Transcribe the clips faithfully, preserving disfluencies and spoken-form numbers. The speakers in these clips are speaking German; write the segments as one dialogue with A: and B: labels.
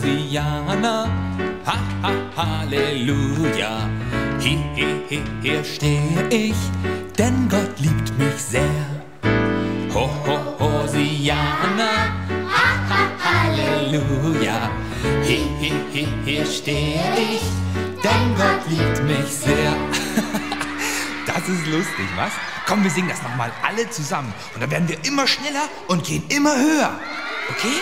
A: Hosianna, ha, ha, Halleluja. Hier, hier, hier, hier stehe ich, denn Gott liebt mich sehr. Ho, ho, Hosianna, ha, ha, Halleluja. Hier, hier, hier, hier stehe ich, denn Gott liebt mich sehr. Das ist lustig, was? Komm, wir singen das nochmal alle zusammen. Und dann werden wir immer schneller und gehen immer höher. Okay?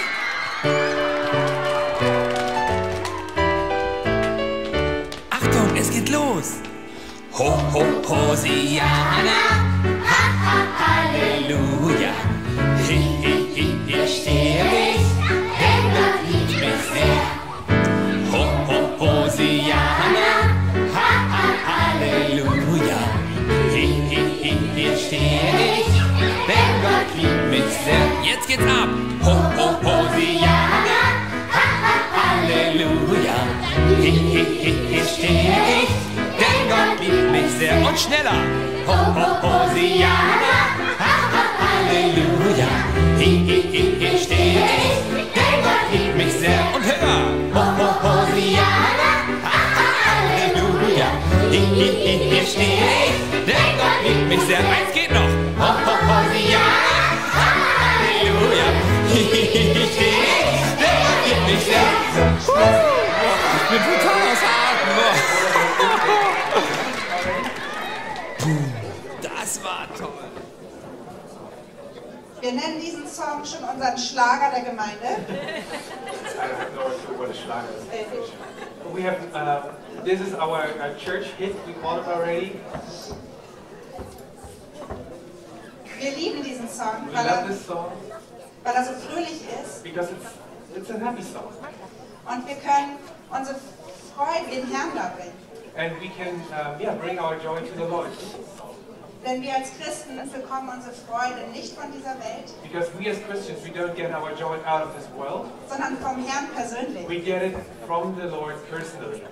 A: Achtung, es geht los. Ho, ho, Hosianna, ha, ha, Halleluja. Hi, hi, hi, hier stehe ich, denn Gott liebt mich sehr. Ho, ho, Hosianna, ha, ha, Halleluja. Hi, hi, hi, hier stehe ich, denn Gott liebt mich sehr. Jetzt geht's ab. Ho, ho, Hosianna, ha, ha, Halleluja. Hi, hi, hi, hier stehe ich, denn Gott liebt mich sehr. Und schneller. Ho, ho, Hosianna, ha, ha, Halleluja. Hi, hi, hi, hier stehe ich, denn Gott liebt mich sehr. Und höher. Ho, ho, Hosianna, ha, ha, Halleluja. Hi, hi, hi, hier stehe ich, denn Gott liebt mich sehr. Eins geht noch. Ho, ho, Hosianna, ha, ha, Halleluja. Hi, hi, hi, hier stehe ich, denn Gott liebt mich sehr. Ich bin total außer Atem. Puh, das war toll.
B: Wir nennen diesen Song schon unseren Schlager der Gemeinde.
C: I have no idea what a Schlager is. We have, uh, this is our, our church hit, we call it already.
B: Wir lieben diesen Song,
C: We
B: weil
C: love
B: er,
C: this song
B: weil er so fröhlich ist.
C: because it's, it's a happy song.
B: Und wir können unsere Freude dem Herrn da bringen.
C: And we can, um, yeah, bring our joy to the Lord.
B: Denn wir als Christen bekommen unsere Freude nicht von dieser Welt,
C: Because we as Christians, we don't get our joy out of this world.
B: sondern vom Herrn persönlich.
C: We get it from the Lord personally.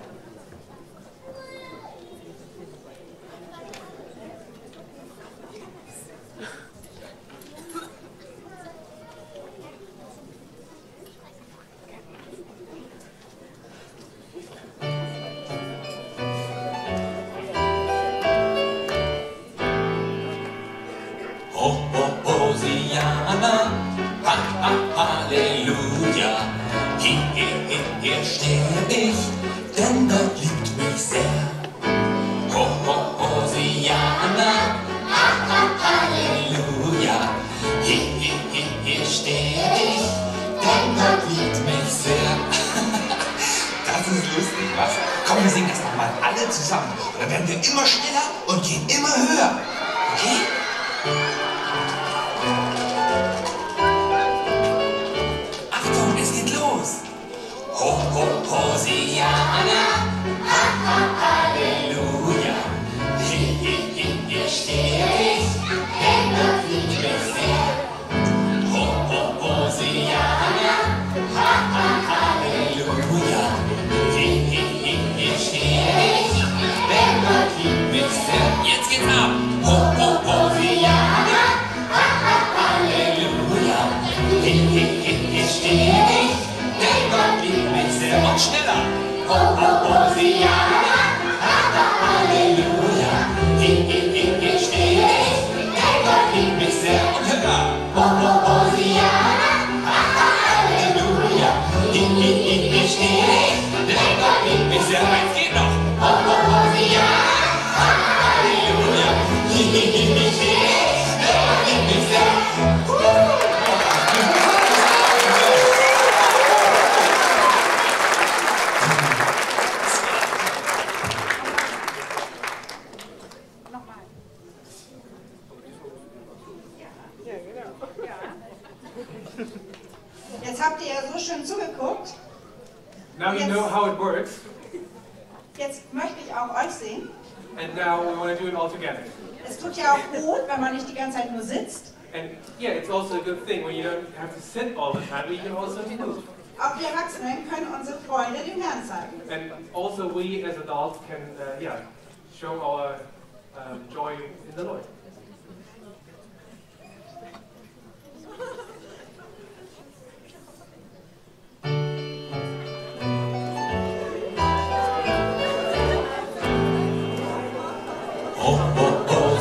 A: Ho, ho, Hosianna, ha, ha, Halleluja. Hier, hier, hier, hier stehe ich, denn Gott liebt mich sehr. Ho, ho, Hosianna, ha, ha, Halleluja. Hier, hier, hier, hier stehe ich, denn Gott liebt mich sehr. Das ist lustig, was? Komm, wir singen das nochmal alle zusammen. Und dann werden wir immer schneller und gehen immer höher. Okay? Achtung, es geht los. Ho, ho, Hosianna, ha, ha, Halleluja. Hier, hier, hier, hier stehe ich, denn Gott liebt mich sehr. Ho, ho, Hosianna, ha, ha, Halleluja. Hier, hier, hier, hier stehe ich, denn Gott liebt mich sehr. Jetzt geht's ab. Ho, ho, Hosianna, ha, ha, Halleluja. Hier, hier, hier, hier stehe ich, denn Gott liebt mich sehr. Und schneller. Ho, ho, Hosianna, ha, ha, Halleluja. Hier, hier, hier, hier stehe ich, denn Gott liebt mich sehr. Und höher. Ho, ho, Hosianna, ha, ha, Halleluja. Hier, hier, hier, hier stehe ich, denn Gott liebt mich sehr. Eins geht noch. Ho, ho, Hosianna, ha, ha, Halleluja. Hier, hier, hier, hier stehe ich, denn Gott liebt mich sehr.
B: Nochmal. Jetzt habt ihr ja so schön zugeguckt.
C: Now you know how it works,
B: Jetzt möchte ich auch euch sehen.
C: and now we want to do it all together.
B: Es tut ja auch gut, wenn man nicht die ganze Zeit nur sitzt.
C: And yeah, it's also a good thing when you don't have to sit all the time, but you can also move.
B: Auch die Erwachsenen können unsere Freude dem Herrn zeigen.
C: And also we as adults can, uh, yeah, show our um, joy in the Lord.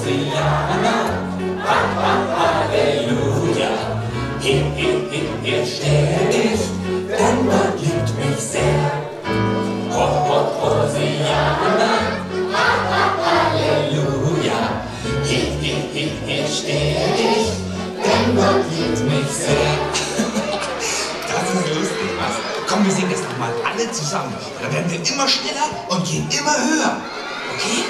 A: Hosianna, ha, ha, Halleluja. Hier, hier, hier, hier stehe ich, denn Gott liebt mich sehr. Ho, ho, Hosianna, ha, ha, Halleluja. Hier, hier, hier, hier stehe ich, denn Gott liebt mich sehr.
D: Das ist lustig, was? Komm, wir singen das doch mal alle zusammen. Dann werden wir immer schneller und gehen immer höher. Okay?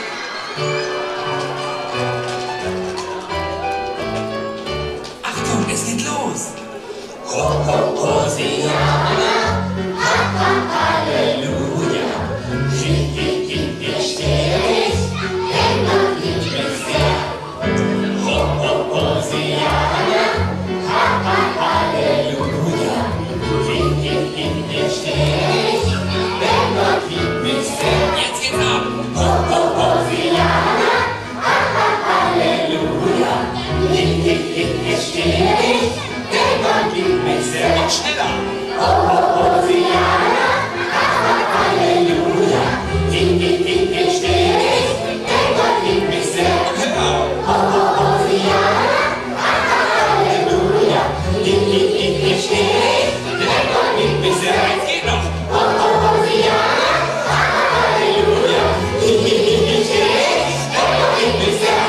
A: Achtung, es geht los! Ho, ho, Hosianna, ha, ha, Halleluja. Hier, hier, hier, hier stehe ich, denn Gott liebt mich sehr. Ho, ho, Hosianna, ha, ha, Halleluja. Hier, hier, hier, hier stehe ich, denn Gott liebt mich sehr. Jetzt geht's ab! Ho, ho, Hosianna, ha, ha, Halleluja. Hier, hier, hier, hier stehe ich, denn Gott liebt mich sehr.
D: Und schneller.
A: Ho, ho, Hosianna, ha, ha, Halleluja. Hier, hier, hier, hier stehe ich, denn Gott liebt mich sehr.
D: Höher.
A: Ho, ho, Hosianna, ha, ha, Halleluja. Hier, hier, hier, hier stehe ich, denn Gott liebt mich sehr.
D: Jetzt geht noch.
A: Ho, ho, Hosianna, ha, ha, Halleluja. Hier, hier, hier, hier stehe ich, denn Gott liebt mich sehr.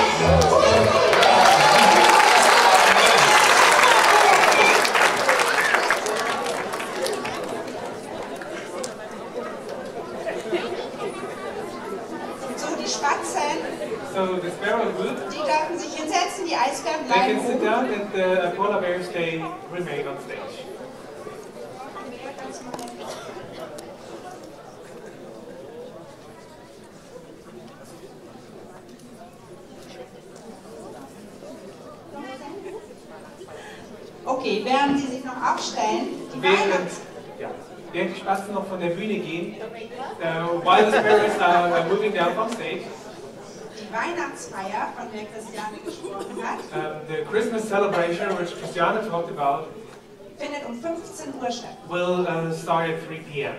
B: So, die Spatzen,
C: So the sparrow group,
B: die dürfen sich hinsetzen, die Eisbären
C: they can
B: bleiben
C: sit
B: oben.
C: down and the polar bears, they remain on stage.
B: Okay, während sie sich noch aufstellen, die
C: Während,
B: Weihnachts...
C: ja, während die Spatzen noch von der Bühne gehen, uh, while the sparrows are, are moving down from stage,
B: Die Weihnachtsfeier, von der Christiane gesprochen hat,
C: um, the Christmas celebration, which Christiane talked about,
B: findet um fünfzehn Uhr statt.
C: will uh, start at three p m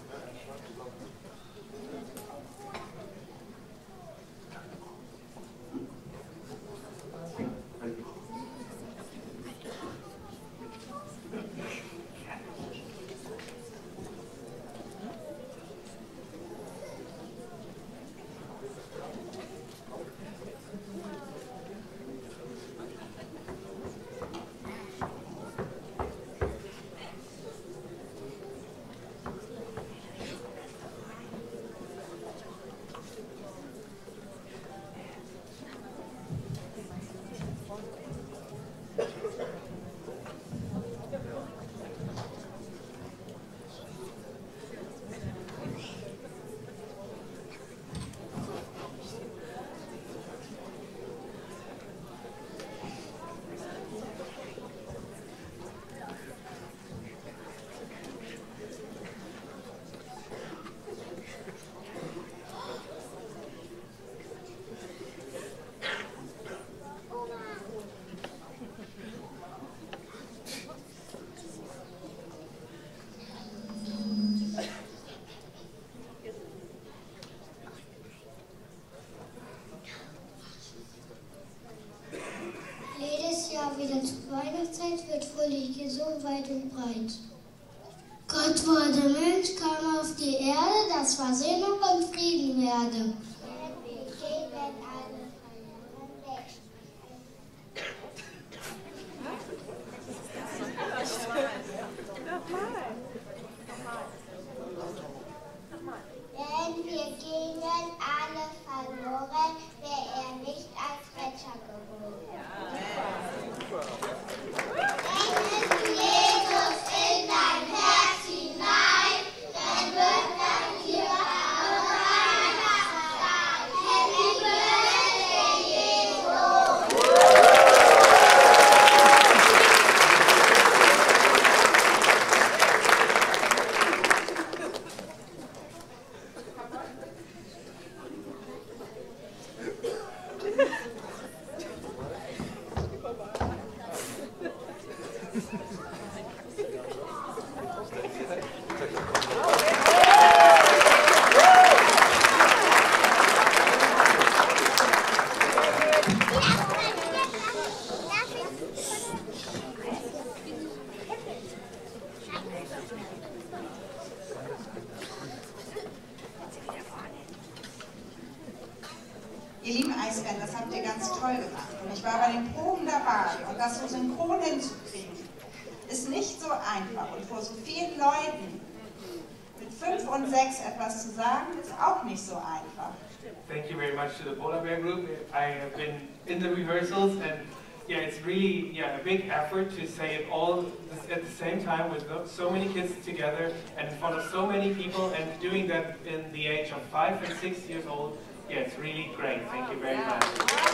E: Jedes Jahr wieder zur Weihnachtszeit wird Fröhliche so weit und breit. Gott wurde Mensch, kam auf die Erde, dass Versöhnung und Frieden werde. Denn wir gingen alle verloren, wäre er nicht als Retter geboren. Bring Jesus in dein Herz hinein, dann wird er dir am Weihnachtstag
B: Ihr lieben Eisbären, das habt ihr ganz toll gemacht. Und ich war bei den Proben dabei. Und das so synchron hinzukriegen, ist nicht so einfach. Und vor so vielen Leuten mit fünf und sechs etwas zu sagen, ist auch nicht so einfach.
C: Thank you very much to the Polar Bear group. I have been in the rehearsals, and yeah, it's really yeah a big effort to say it all at the same time with so many kids together and in front of so many people, and doing that in the age of five and six years old. Yeah, it's really great. Thank you very much.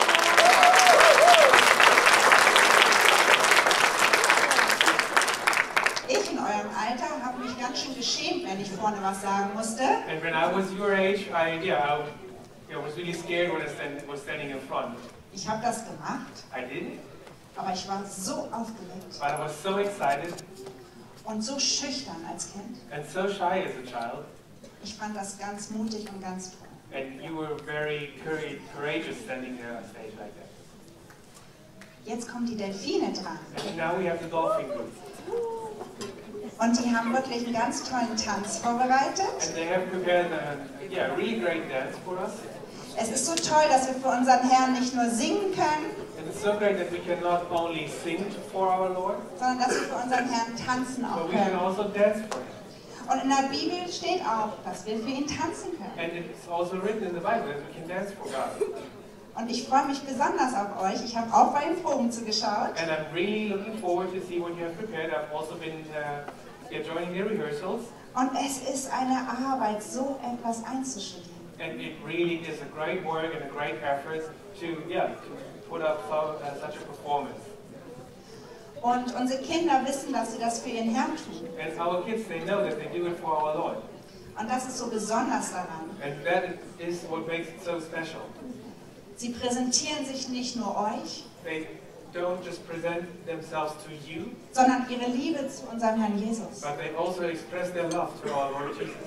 B: Ich in eurem Alter habe mich ganz schön geschämt, wenn ich vorne was sagen musste.
C: And when I was your age, I yeah, I, yeah, was really scared when I stand, was standing in front.
B: Ich habe das gemacht,
C: I did,
B: aber ich war so aufgeregt
C: but I was so excited
B: und so schüchtern als Kind.
C: and so shy as a child.
B: Ich fand das ganz mutig und ganz toll.
C: And you were very courageous standing there on stage like that.
B: Jetzt kommen die Delfine dran.
C: And now we have the dolphin group.
B: Und die haben wirklich einen ganz tollen Tanz vorbereitet.
C: And they have prepared a yeah, really great dance for us.
B: Es ist so toll, dass wir für unseren Herrn nicht nur singen können,
C: And it's so great that we can not only sing for our Lord,
B: sondern dass wir für unseren Herrn tanzen auch
C: but we can
B: können.
C: also dance for Him.
B: Und in der Bibel steht auch, dass wir für ihn tanzen können.
C: And it's also written in the Bible that we can dance for God.
B: Und ich freue mich besonders auf euch. Ich habe auch bei den Proben zugeschaut.
C: And I'm really looking forward to see what you have prepared. I've also been uh, yeah, joining the rehearsals.
B: Und es ist eine Arbeit, so etwas einzustudieren.
C: And it really is a great work and a great effort to, yeah, to put up so, uh, such a performance.
B: Und unsere Kinder wissen, dass sie das für ihren Herrn tun.
C: And our kids, they know that they do it for our Lord.
B: Und das ist so besonders daran.
C: And that is what makes it so special.
B: Sie präsentieren sich nicht nur euch,
C: They don't just present themselves to you,
B: sondern ihre Liebe zu unserem Herrn Jesus.
C: but they also express their love to our Lord Jesus.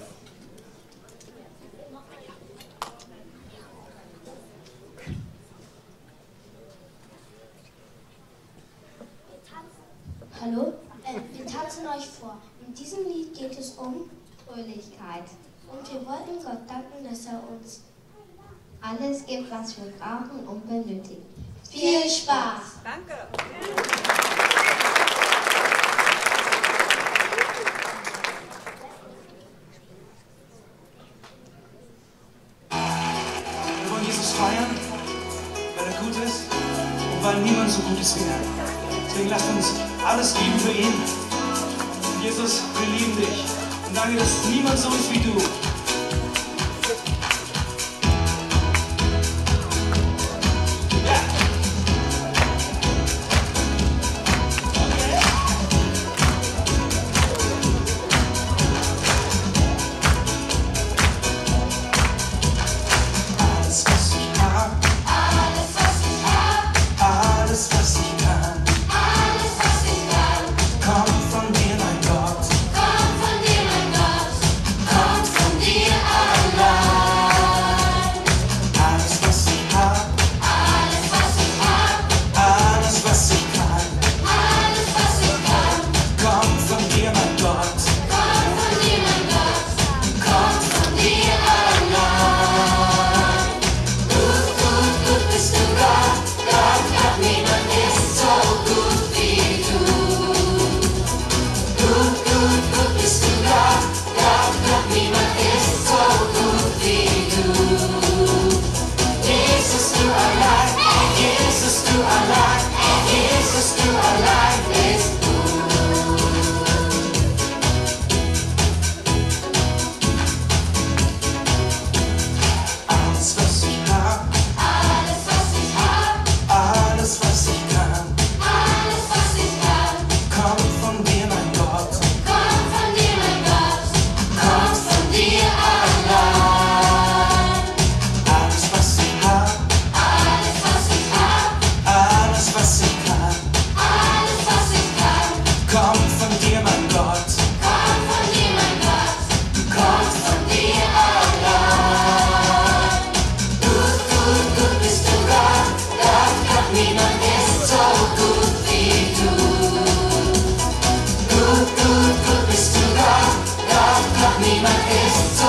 E: Hallo? Äh, wir tanzen euch vor. In diesem Lied geht es um Fröhlichkeit. Und wir wollten Gott danken, dass er uns alles gibt, was wir brauchen und benötigen. Viel Spaß!
B: Danke!
D: Wir wollen Jesus feiern, weil er gut ist und weil niemand so gut ist wie er. Deswegen lasst uns alles geben für ihn. Jesus, wir lieben dich. Und danke, dass niemand so ist wie du.
E: Kommt von dir, mein Gott.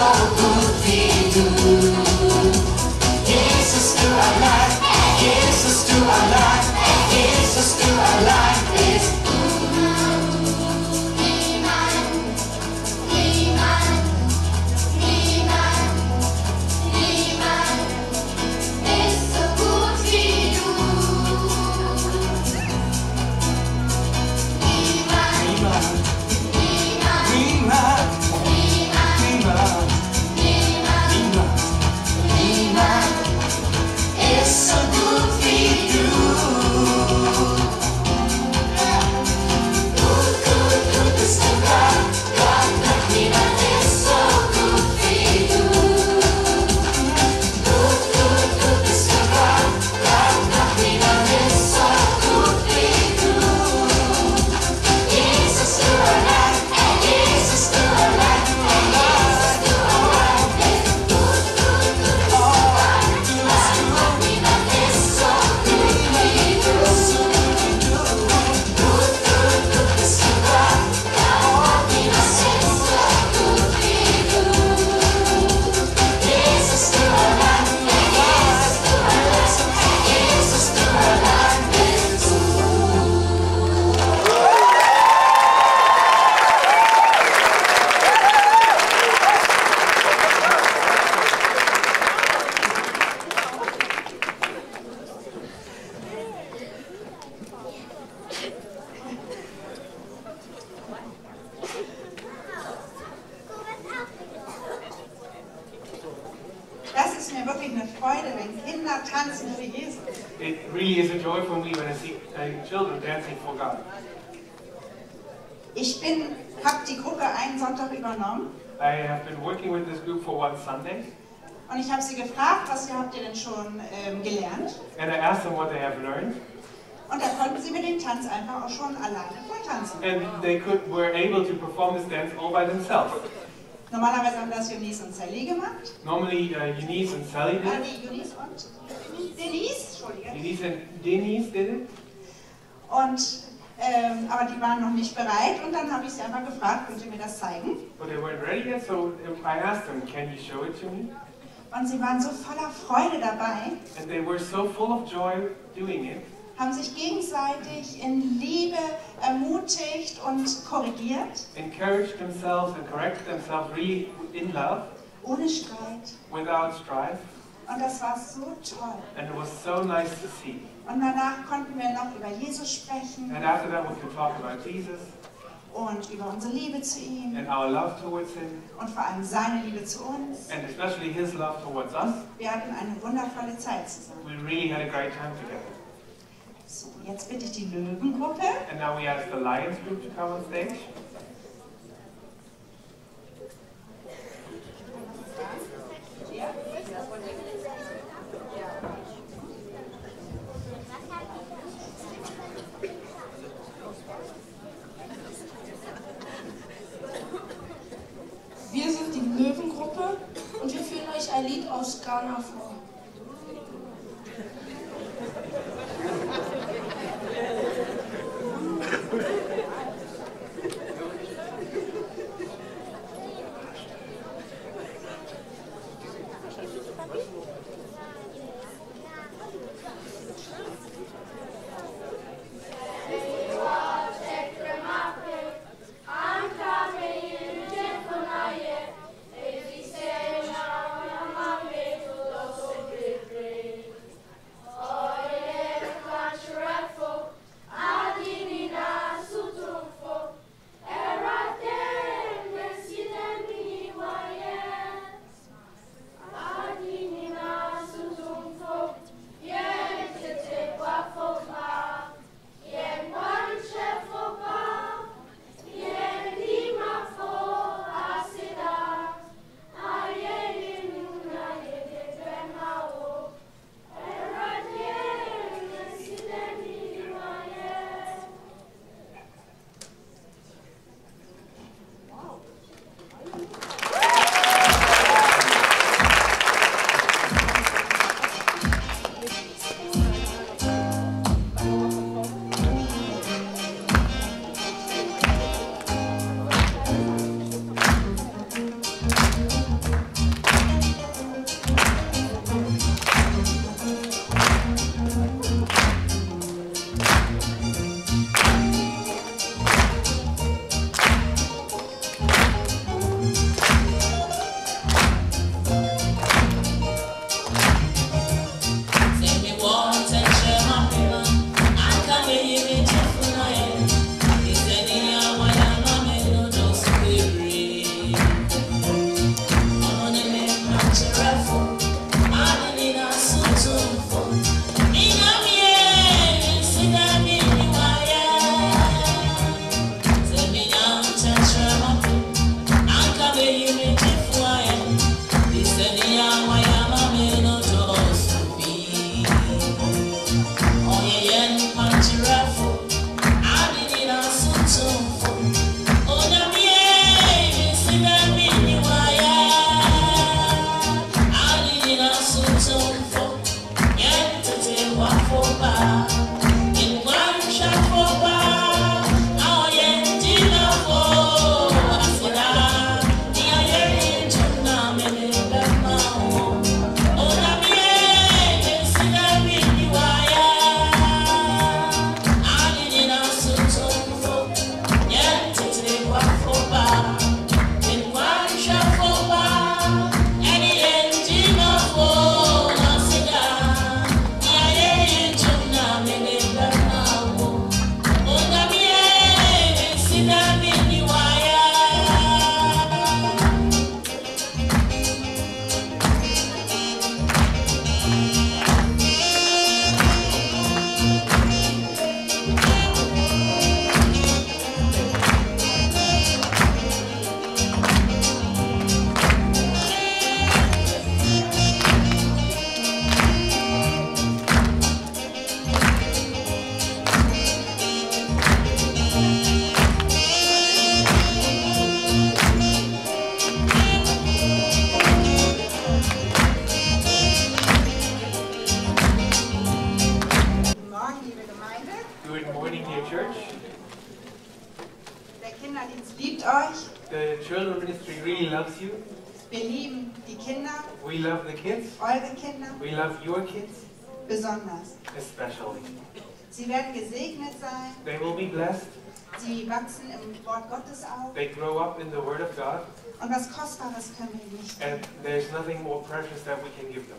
A: gut wie du. Jesus, du allein, Jesus, du allein, Jesus, du allein bist niemand, niemand, niemand, niemand ist so gut wie du. Niemand,
D: Niemand,
A: niemand,
D: niemand,
A: niemand,
D: niemand,
A: niemand,
D: niemand.
A: niemand ist so gut wie du. Gut, gut, gut bist du Gott, Gott, noch niemand ist so gut wie du. Gut, gut, gut bist du Gott, Gott, noch niemand ist so gut wie du. Jesus, du allein, Jesus, du allein, Jesus, du allein bist gut, gut, gut bist du Gott, Gott, noch niemand ist so gut wie du. Gut, gut, gut bist du Gott, Gott, noch niemand ist so gut wie du. Jesus, du allein, Jesus, du allein, Jesus, du allein bist
B: Das ist mir wirklich eine Freude, wenn Kinder tanzen für Jesus.
C: It really is a joy for me when I see uh, children dancing for God.
B: Ich bin, habe die Gruppe einen Sonntag übernommen
C: I have been working with this group for one Sunday,
B: und ich habe sie gefragt, was habt ihr denn schon ähm, gelernt?
C: and I asked them what they have learned,
B: Und da konnten sie mir den Tanz einfach auch schon alleine vortanzen.
C: and they could were able to perform this dance all by themselves.
B: Normalerweise haben das Eunice und Sally gemacht.
C: Normally, uh, Eunice and Sally
B: Äh,
C: did it.
B: nee, Eunice und Denise, Entschuldige.
C: Eunice and Denise did it.
B: Und, ähm, aber die waren noch nicht bereit und dann habe ich sie einfach gefragt, könnt ihr mir das zeigen?
C: But they weren't ready yet, so I asked them, can you show it to me?
B: Und sie waren so voller Freude dabei,
C: And they were so full of joy doing it.
B: haben sich gegenseitig in Liebe ermutigt und korrigiert,
C: Encouraged themselves and corrected themselves really in love,
B: ohne Streit.
C: without strife,
B: Und das war so toll.
C: and it was so nice to see.
B: Und danach konnten wir noch über Jesus sprechen
C: And after that we could talk about Jesus
B: und über unsere Liebe zu ihm
C: and our love towards Him,
B: und vor allem seine Liebe zu uns.
C: and especially His love towards us.
B: Wir hatten eine wundervolle Zeit zusammen.
C: We really had a great time together.
B: So, jetzt bitte ich die Löwengruppe.
C: And now we ask the Lions group to come on stage.
F: Wir sind die Löwengruppe und wir führen euch ein Lied aus Ghana vor.
E: Existe una mamá, me
C: The children ministry really loves you.
B: Wir lieben die Kinder,
C: We love the kids.
B: eure Kinder,
C: We love your kids,
B: besonders.
C: especially.
B: Sie werden gesegnet sein,
C: They will be blessed.
B: sie wachsen im Wort Gottes auf
C: They grow up in the Word of God,
B: und was Kostbares können wir ihnen nicht geben.
C: and there's nothing more precious that we can give them.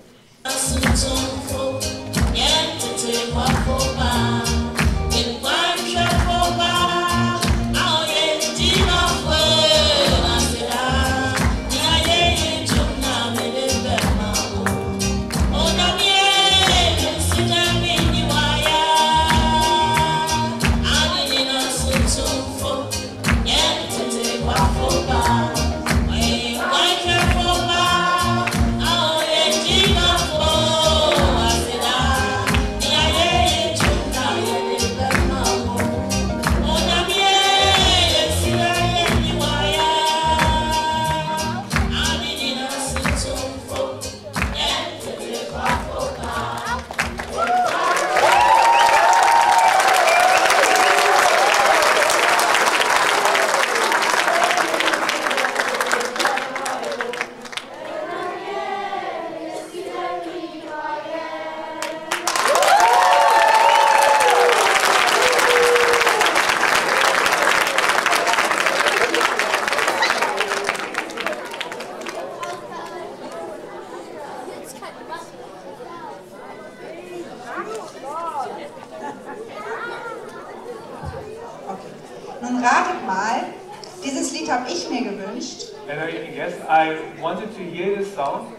B: Nun ratet mal, dieses Lied habe ich mir gewünscht.
C: And I guess I wanted to hear this song,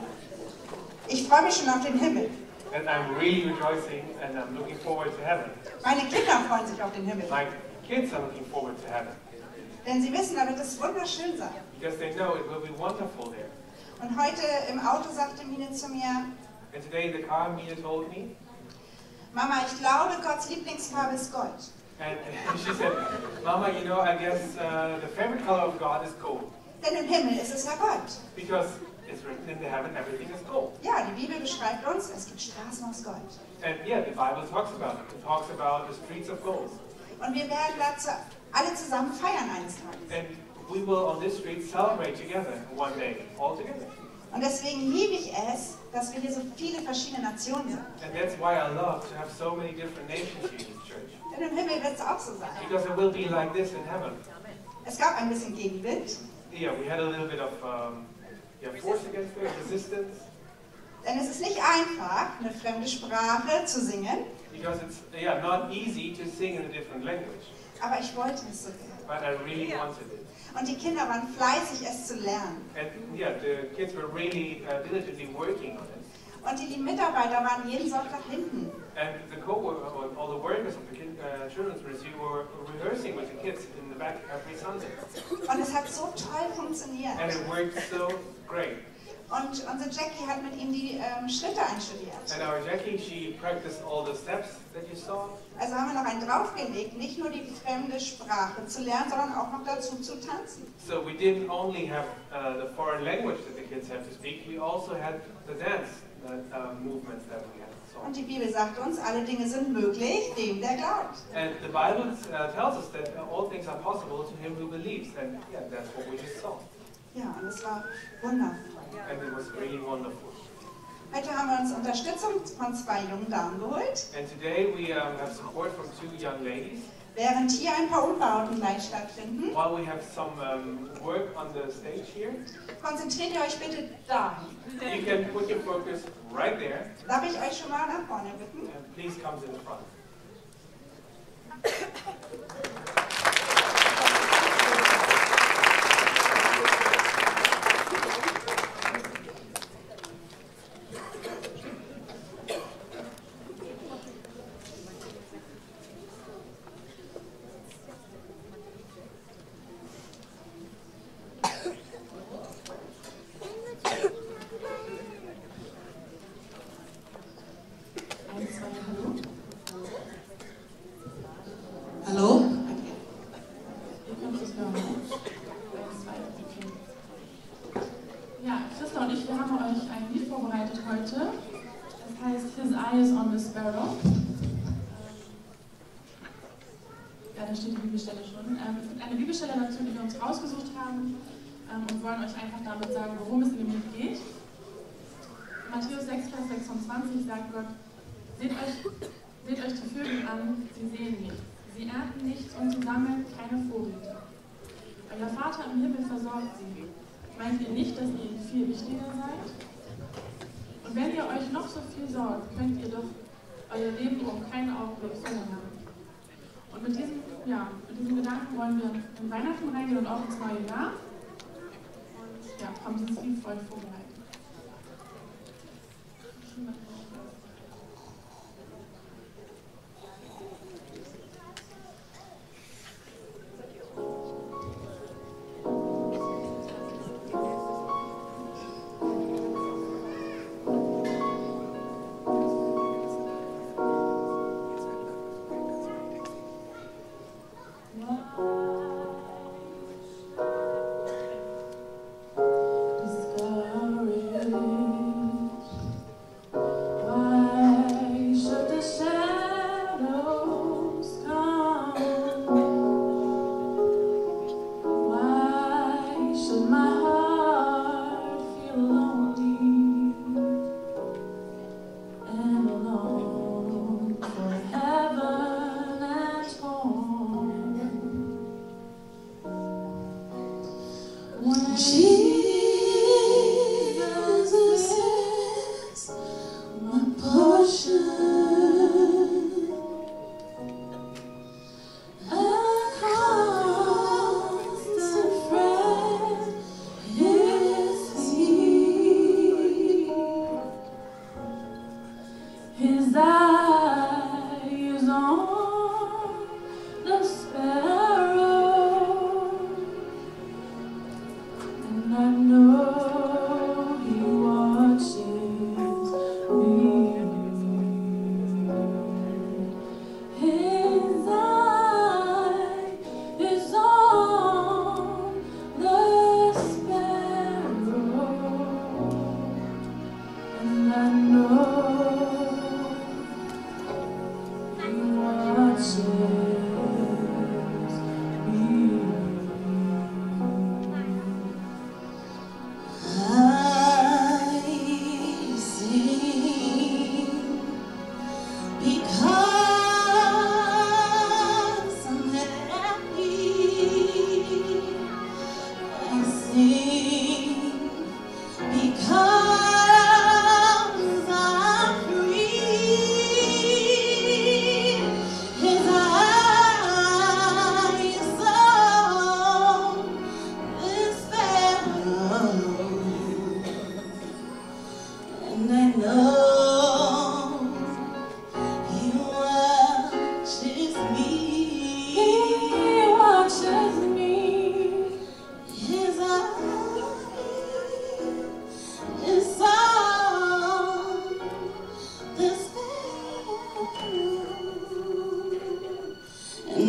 B: Ich freue mich schon auf den Himmel.
C: and I'm really rejoicing, and I'm looking forward to heaven.
B: Meine Kinder freuen sich auf den Himmel.
C: My kids are looking forward to heaven,
B: Denn sie wissen, da wird es wunderschön sein.
C: because they know it will be wonderful there.
B: Und heute im Auto sagte Mine zu mir,
C: And today the car Mina told me,
B: Mama, ich glaube, Gottes Lieblingsfarbe ist Gold.
C: and she said, Mama, you know, I guess uh, the favorite color of God is gold,
B: Denn im Himmel ist es ja Gold.
C: because it's written in the heaven everything is gold.
B: Ja, die Bibel beschreibt uns, es gibt Straßen aus Gold.
C: And yeah, the Bible talks about it. It talks about the streets of gold.
B: Und wir werden dazu alle zusammen feiern eines Tages.
C: And we will on this street celebrate together one day, all together.
B: Und deswegen liebe ich es, dass wir hier so viele verschiedene Nationen sind.
C: And that's why I love to have so many different nations here in this church.
B: Denn im Himmel wird es auch so sein.
C: Because it will be like this in heaven.
B: Es gab ein bisschen Gegenwind,
C: Yeah, we had a little bit of um, yeah, force against it, resistance,
B: denn es ist nicht einfach, eine fremde Sprache zu singen,
C: because it's yeah not easy to sing in a different language.
B: aber ich wollte es so gerne.
C: But I really wanted it.
B: Und die Kinder waren fleißig, es zu lernen.
C: And yeah, the kids were really uh, diligently working on it.
B: Und die, die Mitarbeiter waren jeden Sonntag hinten.
C: And the co-workers, all the workers of the kid, uh, children's ministry were rehearsing with the kids in the back every Sunday.
B: Und es hat so toll funktioniert.
C: And it worked so great.
B: Und unsere Jackie hat mit ihm die ähm, Schritte einstudiert.
C: And our Jackie, she practiced all the steps that you saw.
B: Also haben wir noch einen draufgelegt, nicht nur die fremde Sprache zu lernen, sondern auch noch dazu zu tanzen.
C: So we didn't only have uh, the foreign language that the kids have to speak, we also had the dance the, uh, movements that we had. So.
B: Und die Bibel sagt uns, alle Dinge sind möglich, dem der glaubt.
C: And the Bible uh, tells us that all things are possible to him who believes. And yeah, that's what we just saw.
B: Ja, und es war wundervoll.
C: And it was really wonderful.
B: Heute haben wir uns Unterstützung von zwei jungen Damen geholt,
C: And today we um, have support from two young ladies.
B: während hier ein paar Umbauten gleich stattfinden.
C: While we have some um, work on the stage here,
B: Konzentriert ihr euch bitte dahin.
C: you can put your focus right there.
B: Darf ich euch schon mal nach vorne bitten?
C: And please come to the front.
G: Hallo?
H: Ihr könnt es hören. Ja, Christa und ich, wir haben euch ein Lied vorbereitet heute. Das heißt His Eye is on the Sparrow. Ja, da steht die Bibelstelle schon. Ähm, es gibt eine Bibelstelle dazu, die wir uns rausgesucht haben ähm, und wollen euch einfach damit sagen, worum es in dem Lied geht. Matthäus sechs, Vers sechsundzwanzig sagt Gott, seht euch, seht euch die Vögel an, sie sehen nicht. Sie ernten nichts und sie sammeln keine Vorräte. Euer Vater im Himmel versorgt sie. Meint ihr nicht, dass ihr viel wichtiger seid? Und wenn ihr euch noch so viel sorgt, könnt ihr doch euer Leben um keinen Augenblick verlängern. Und mit diesem, ja, mit diesem Gedanken wollen wir in Weihnachten reingehen und auch ins neue Jahr. Und ja, haben dieses Lied für euch vorbereitet.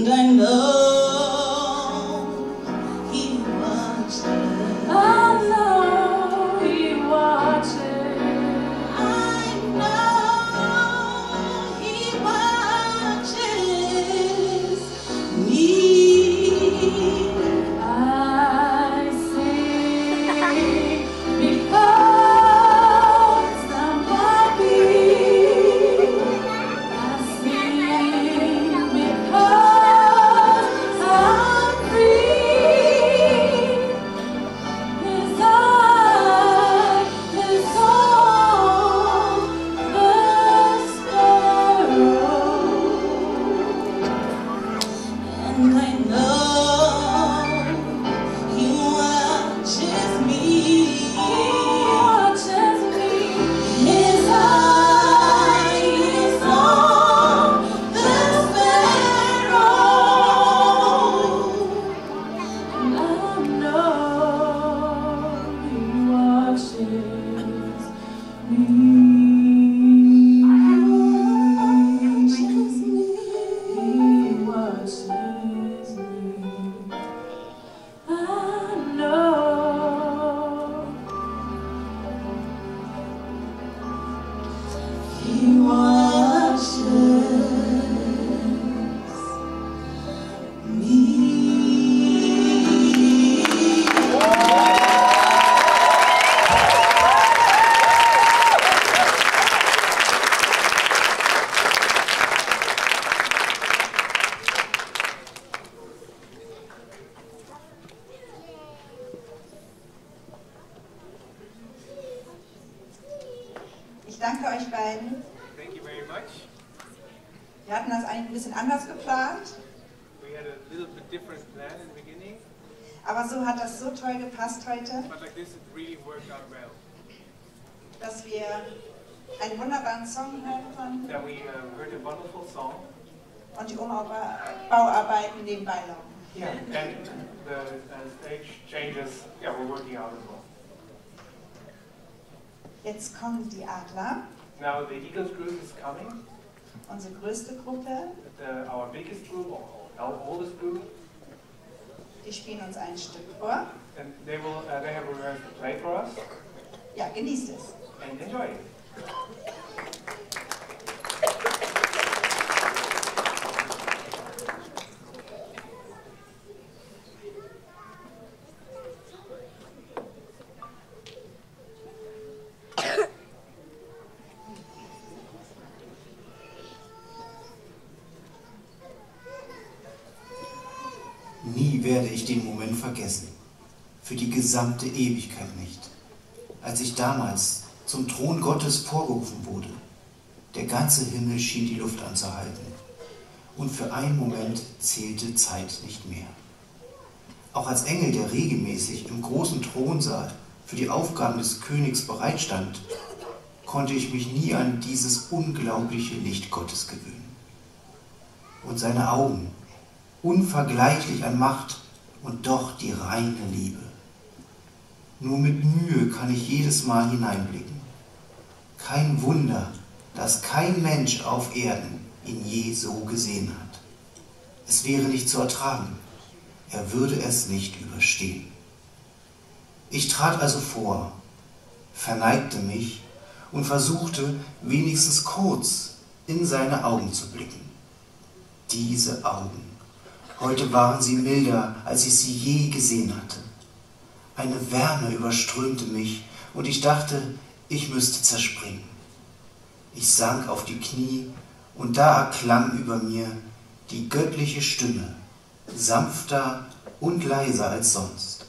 G: And I know He watches.
H: I know He watches.
G: I know He watches me.
H: I sing because I'm happy. I sing because I'm free. His eye is on the sparrow.
G: And I know He watches me.
H: He watches me.
G: His eye is on the sparrow.
H: And I know He watches me. He watches me. I know
G: He watches me.
B: Ich danke euch beiden.
C: Thank you very much.
B: Wir hatten das eigentlich ein bisschen anders geplant,
C: We had a little bit different plan in the beginning,
B: aber so hat das so toll gepasst heute,
C: but like this, it really worked out well.
B: dass wir einen wunderbaren Song hören konnten
C: That we uh, heard a wonderful song.
B: und die Umbauarbeiten nebenbei laufen.
C: Yeah, and the uh, stage changes, yeah, we're working out as well.
B: Jetzt kommen die Adler,
C: Now the Eagles group is coming,
B: unsere größte Gruppe.
C: the, our biggest group, or our oldest group,
B: Die spielen uns ein Stück vor.
C: and they will, uh, they have rehearsed to play for us,
B: Ja, genießt es.
C: and enjoy it.
I: Nie werde ich den Moment vergessen, für die gesamte Ewigkeit nicht, als ich damals zum Thron Gottes vorgerufen wurde. Der ganze Himmel schien die Luft anzuhalten und für einen Moment zählte Zeit nicht mehr. Auch als Engel, der regelmäßig im großen Thronsaal für die Aufgaben des Königs bereitstand, konnte ich mich nie an dieses unglaubliche Licht Gottes gewöhnen. Und seine Augen, unvergleichlich an Macht und doch die reine Liebe. Nur mit Mühe kann ich jedes Mal hineinblicken. Kein Wunder, dass kein Mensch auf Erden ihn je so gesehen hat. Es wäre nicht zu ertragen, er würde es nicht überstehen. Ich trat also vor, verneigte mich und versuchte wenigstens kurz in seine Augen zu blicken. Diese Augen. Heute waren sie milder, als ich sie je gesehen hatte. Eine Wärme überströmte mich und ich dachte, ich müsste zerspringen. Ich sank auf die Knie und da erklang über mir die göttliche Stimme, sanfter und leiser als sonst.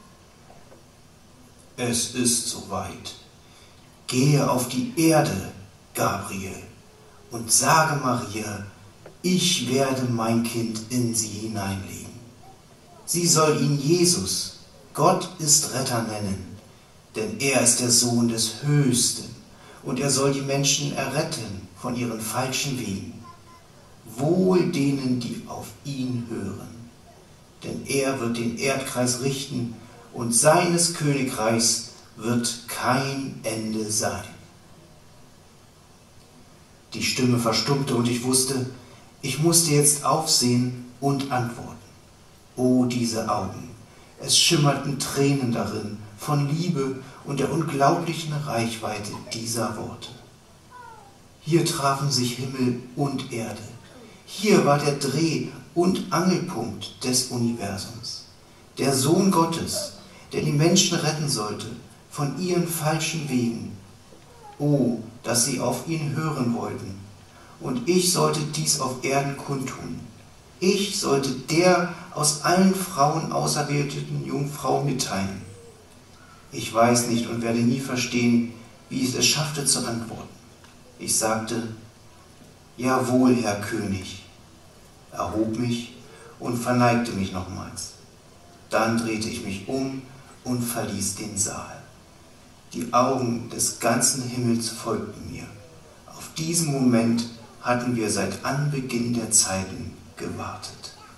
I: Es ist soweit. Gehe auf die Erde, Gabriel, und sage Maria, ich werde mein Kind in sie hineinlegen. Sie soll ihn Jesus, Gott ist Retter, nennen, denn er ist der Sohn des Höchsten und er soll die Menschen erretten von ihren falschen Wegen. Wohl denen, die auf ihn hören, denn er wird den Erdkreis richten und seines Königreichs wird kein Ende sein. Die Stimme verstummte und ich wusste, Ich musste jetzt aufsehen und antworten. Oh, diese Augen! Es schimmerten Tränen darin von Liebe und der unglaublichen Reichweite dieser Worte. Hier trafen sich Himmel und Erde. Hier war der Dreh- und Angelpunkt des Universums. Der Sohn Gottes, der die Menschen retten sollte von ihren falschen Wegen. Oh, dass sie auf ihn hören wollten. Und ich sollte dies auf Erden kundtun. Ich sollte der aus allen Frauen auserwählten Jungfrau mitteilen. Ich weiß nicht und werde nie verstehen, wie ich es schaffte zu antworten. Ich sagte, jawohl, Herr König, erhob mich und verneigte mich nochmals. Dann drehte ich mich um und verließ den Saal. Die Augen des ganzen Himmels folgten mir. Auf diesen Moment hatten wir seit Anbeginn der Zeiten gewartet.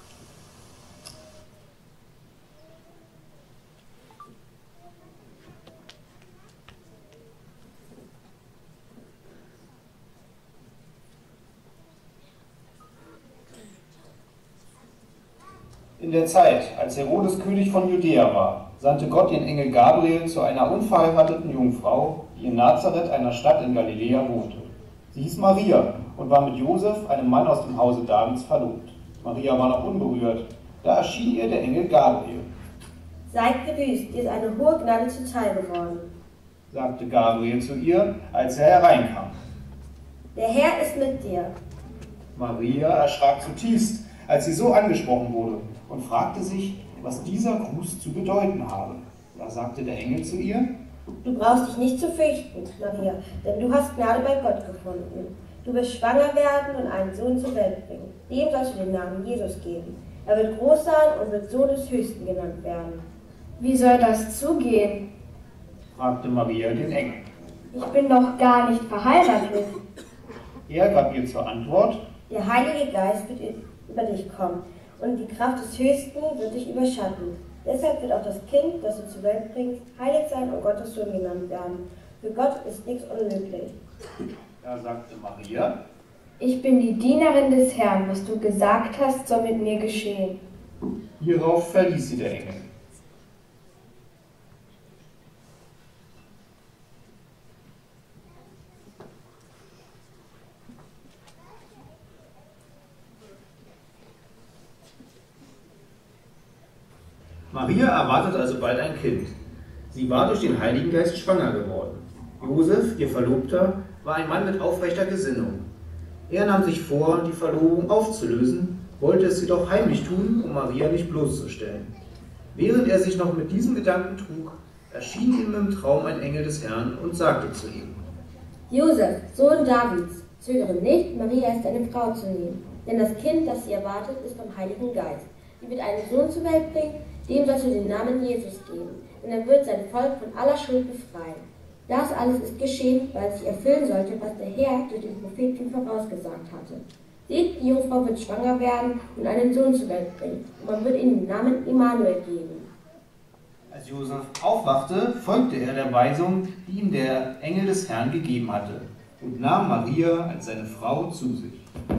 J: In der Zeit, als Herodes König von Judäa war, sandte Gott den Engel Gabriel zu einer unverheirateten Jungfrau, die in Nazareth, einer Stadt in Galiläa, wohnte. Sie hieß Maria und war mit Josef, einem Mann aus dem Hause Davids, verlobt. Maria war noch unberührt. Da erschien ihr der Engel Gabriel.
K: Seid gegrüßt, dir ist eine hohe Gnade zuteil geworden,
J: sagte Gabriel zu ihr, als er hereinkam.
K: Der Herr ist mit dir.
J: Maria erschrak zutiefst, als sie so angesprochen wurde, und fragte sich, was dieser Gruß zu bedeuten habe. Da sagte der Engel zu ihr:
K: Du brauchst dich nicht zu fürchten, Maria, denn du hast Gnade bei Gott gefunden. Du wirst schwanger werden und einen Sohn zur Welt bringen. Dem sollst du den Namen Jesus geben. Er wird groß sein und wird Sohn des Höchsten genannt werden.
L: Wie soll das zugehen?
J: fragte Maria den Engel.
L: Ich bin doch gar nicht verheiratet.
J: Er gab ihr zur Antwort:
K: Der Heilige Geist wird über dich kommen und die Kraft des Höchsten wird dich überschatten. Deshalb wird auch das Kind, das du zur Welt bringst, heilig sein und Gottes Sohn genannt werden. Für Gott ist nichts unmöglich.
J: Da sagte Maria:
L: Ich bin die Dienerin des Herrn, was du gesagt hast, soll mit mir geschehen.
J: Hierauf verließ sie der Engel. Maria erwartet also bald ein Kind. Sie war durch den Heiligen Geist schwanger geworden. Josef, ihr Verlobter, war ein Mann mit aufrechter Gesinnung. Er nahm sich vor, die Verlobung aufzulösen, wollte es jedoch heimlich tun, um Maria nicht bloßzustellen. Während er sich noch mit diesem Gedanken trug, erschien ihm im Traum ein Engel des Herrn und sagte zu ihm:
K: Josef, Sohn Davids, zögere nicht, Maria als deine Frau zu nehmen, denn das Kind, das sie erwartet, ist vom Heiligen Geist. Sie wird einen Sohn zur Welt bringen, dem sollst du den Namen Jesus geben, denn er wird sein Volk von aller Schuld befreien. Das alles ist geschehen, weil sich erfüllen sollte, was der Herr durch den Propheten vorausgesagt hatte. Seht, die Jungfrau wird schwanger werden und einen Sohn zur Welt bringen, und man wird ihm den Namen Immanuel geben.
J: Als Josef aufwachte, folgte er der Weisung, die ihm der Engel des Herrn gegeben hatte, und nahm Maria als seine Frau zu sich.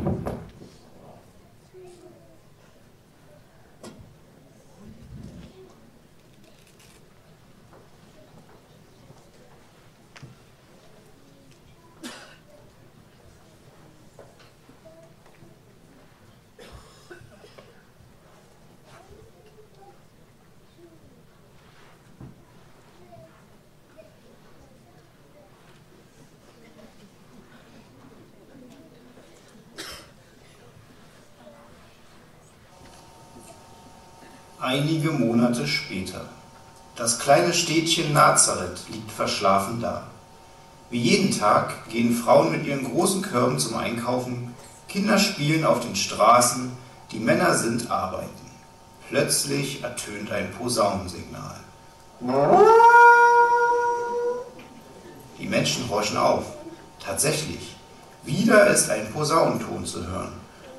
I: Einige Monate später. Das kleine Städtchen Nazareth liegt verschlafen da. Wie jeden Tag gehen Frauen mit ihren großen Körben zum Einkaufen, Kinder spielen auf den Straßen, die Männer sind arbeiten. Plötzlich ertönt ein Posaunensignal. Die Menschen horchen auf. Tatsächlich, wieder ist ein Posaunenton zu hören.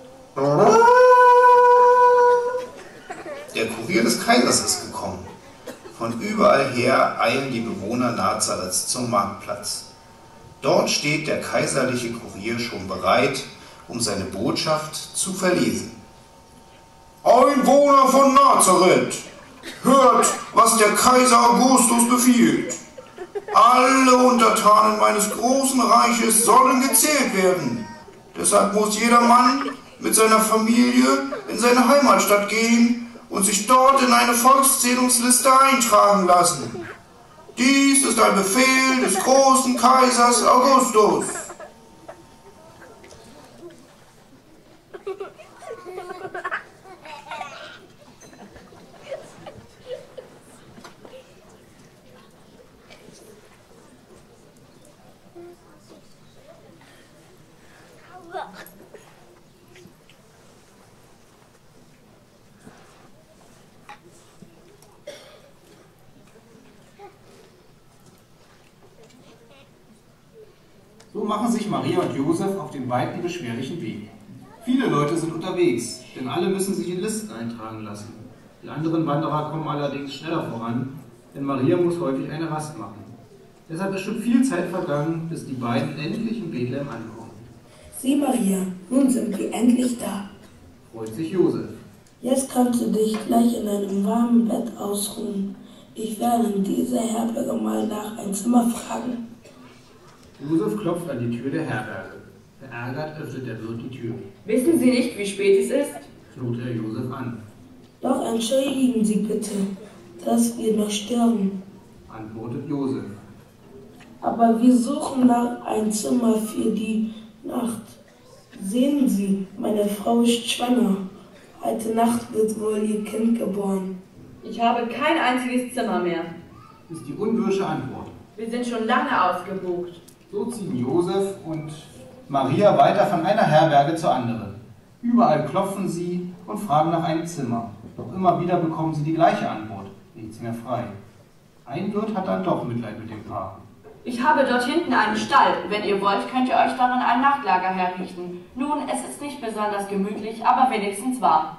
I: Der Kurier des Kaisers ist gekommen. Von überall her eilen die Bewohner Nazareths zum Marktplatz. Dort steht der kaiserliche Kurier schon bereit um seine Botschaft zu verlesen. Einwohner von Nazareth, hört, was der Kaiser Augustus befiehlt. Alle Untertanen meines großen Reiches sollen gezählt werden. Deshalb muss jeder Mann mit seiner Familie in seine Heimatstadt gehen und sich dort in eine Volkszählungsliste eintragen lassen. Dies ist ein Befehl des großen Kaisers Augustus.
J: So machen sich Maria und Josef auf den weiten, beschwerlichen Weg. Viele Leute sind unterwegs, denn alle müssen sich in Listen eintragen lassen. Die anderen Wanderer kommen allerdings schneller voran, denn Maria muss häufig eine Rast machen. Deshalb ist schon viel Zeit vergangen, bis die beiden endlich in Bethlehem ankommen.
F: Sieh, Maria, nun sind wir endlich da.
J: Freut sich Josef.
F: Jetzt kannst du dich gleich in einem warmen Bett ausruhen. Ich werde in dieser Herberge mal nach ein Zimmer fragen.
J: Josef klopft an die Tür der Herberge. Verärgert öffnet der Wirt die Tür.
M: Wissen Sie nicht, wie spät es ist?
J: Knurrt er Josef an.
F: Doch entschuldigen Sie bitte, dass wir noch stören.
J: Antwortet Josef.
F: Aber wir suchen nach ein Zimmer für die Nacht. Sehen Sie, meine Frau ist schwanger. Heute Nacht wird wohl ihr Kind geboren.
M: Ich habe kein einziges Zimmer mehr.
J: Ist die unwirsche Antwort.
M: Wir sind schon lange ausgebucht.
J: So ziehen Josef und Maria weiter von einer Herberge zur anderen. Überall klopfen sie und fragen nach einem Zimmer. Doch immer wieder bekommen sie die gleiche Antwort. Nichts mehr frei. Ein Wirt hat dann doch Mitleid mit dem Paar.
M: Ich habe dort hinten einen Stall. Wenn ihr wollt, könnt ihr euch darin ein Nachtlager herrichten. Nun, es ist nicht besonders gemütlich, aber wenigstens warm.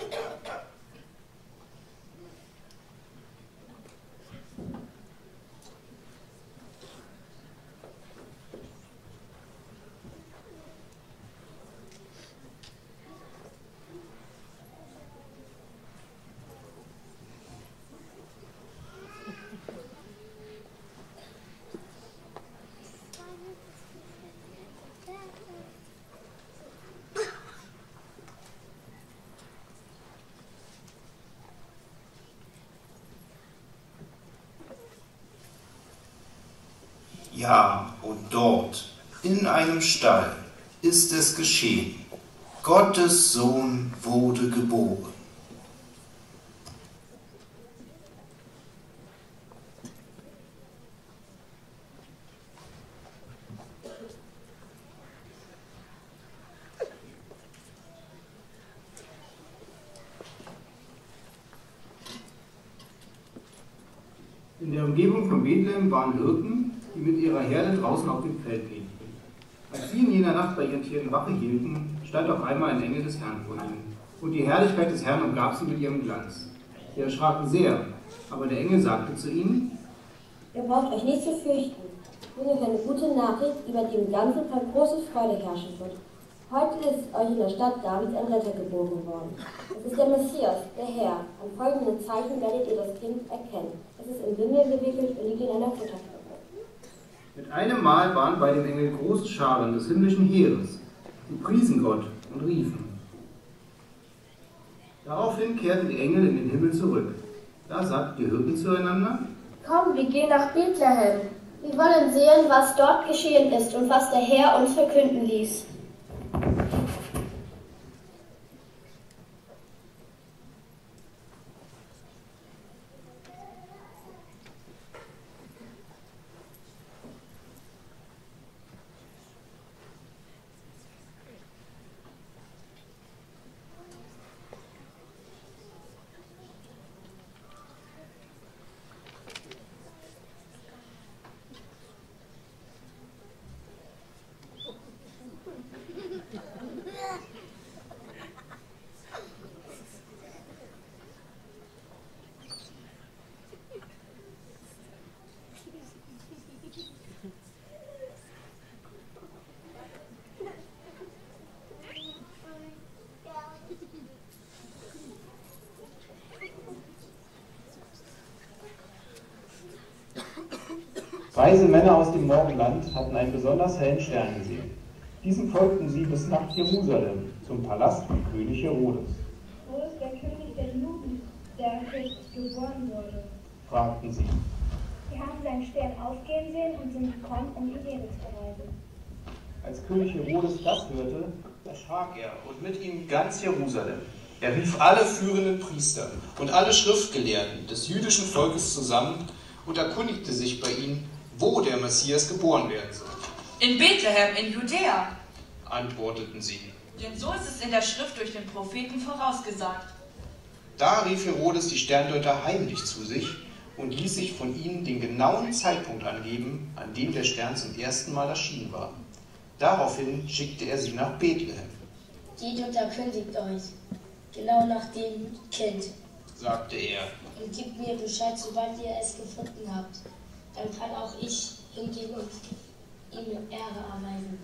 I: Ja, und dort, in einem Stall, ist es geschehen. Gottes Sohn wurde geboren.
J: In der Umgebung von Bethlehem waren Hirten, die mit ihrer Herde draußen auf dem Feld lebten. Als sie in jener Nacht bei ihren Tieren Wache hielten, stand auf einmal ein Engel des Herrn vor ihnen. Und die Herrlichkeit des Herrn umgab sie mit ihrem Glanz. Sie erschraken sehr, aber der Engel sagte zu ihnen:
K: Ihr braucht euch nicht zu fürchten. Ich bringe euch eine gute Nachricht, über die im ganzen Volk große Freude herrschen wird. Heute ist euch in der Stadt Davids ein Retter geboren worden. Es ist der Messias, der Herr. An folgenden Zeichen werdet ihr das Kind erkennen. Es ist in Windel gewickelt und liegt in einer Futterkrippe.
J: Mit einem Mal waren bei dem Engel große Scharen des himmlischen Heeres. Sie priesen Gott und riefen. Daraufhin kehrten die Engel in den Himmel zurück. Da sagten die Hirten zueinander:
E: Komm, wir gehen nach Bethlehem. Wir wollen sehen, was dort geschehen ist und was der Herr uns verkünden ließ.
J: Weise Männer aus dem Morgenland hatten einen besonders hellen Stern gesehen. Diesem folgten sie bis nach Jerusalem, zum Palast von König Herodes.
E: Wo ist der König der Juden, der geboren wurde?
J: Fragten sie.
E: Sie haben seinen Stern aufgehen sehen und sind gekommen, um ihn Ehre zu erweisen.
J: Als König Herodes das hörte,
N: erschrak er und mit ihm ganz Jerusalem. Er rief alle führenden Priester und alle Schriftgelehrten des jüdischen Volkes zusammen und erkundigte sich bei ihnen, wo der Messias geboren werden soll.
M: In Bethlehem, in Judäa,
N: antworteten sie.
M: denn so ist es in der Schrift durch den Propheten vorausgesagt.
N: Da rief Herodes die Sterndeuter heimlich zu sich und ließ sich von ihnen den genauen Zeitpunkt angeben, an dem der Stern zum ersten Mal erschienen war. Daraufhin schickte er sie nach Bethlehem.
O: Geht und erkündigt euch, genau nach dem Kind,
N: sagte er.
O: Und gebt mir Bescheid, sobald ihr es gefunden habt. Dann kann auch ich hingehen und ihm Ehre erweisen.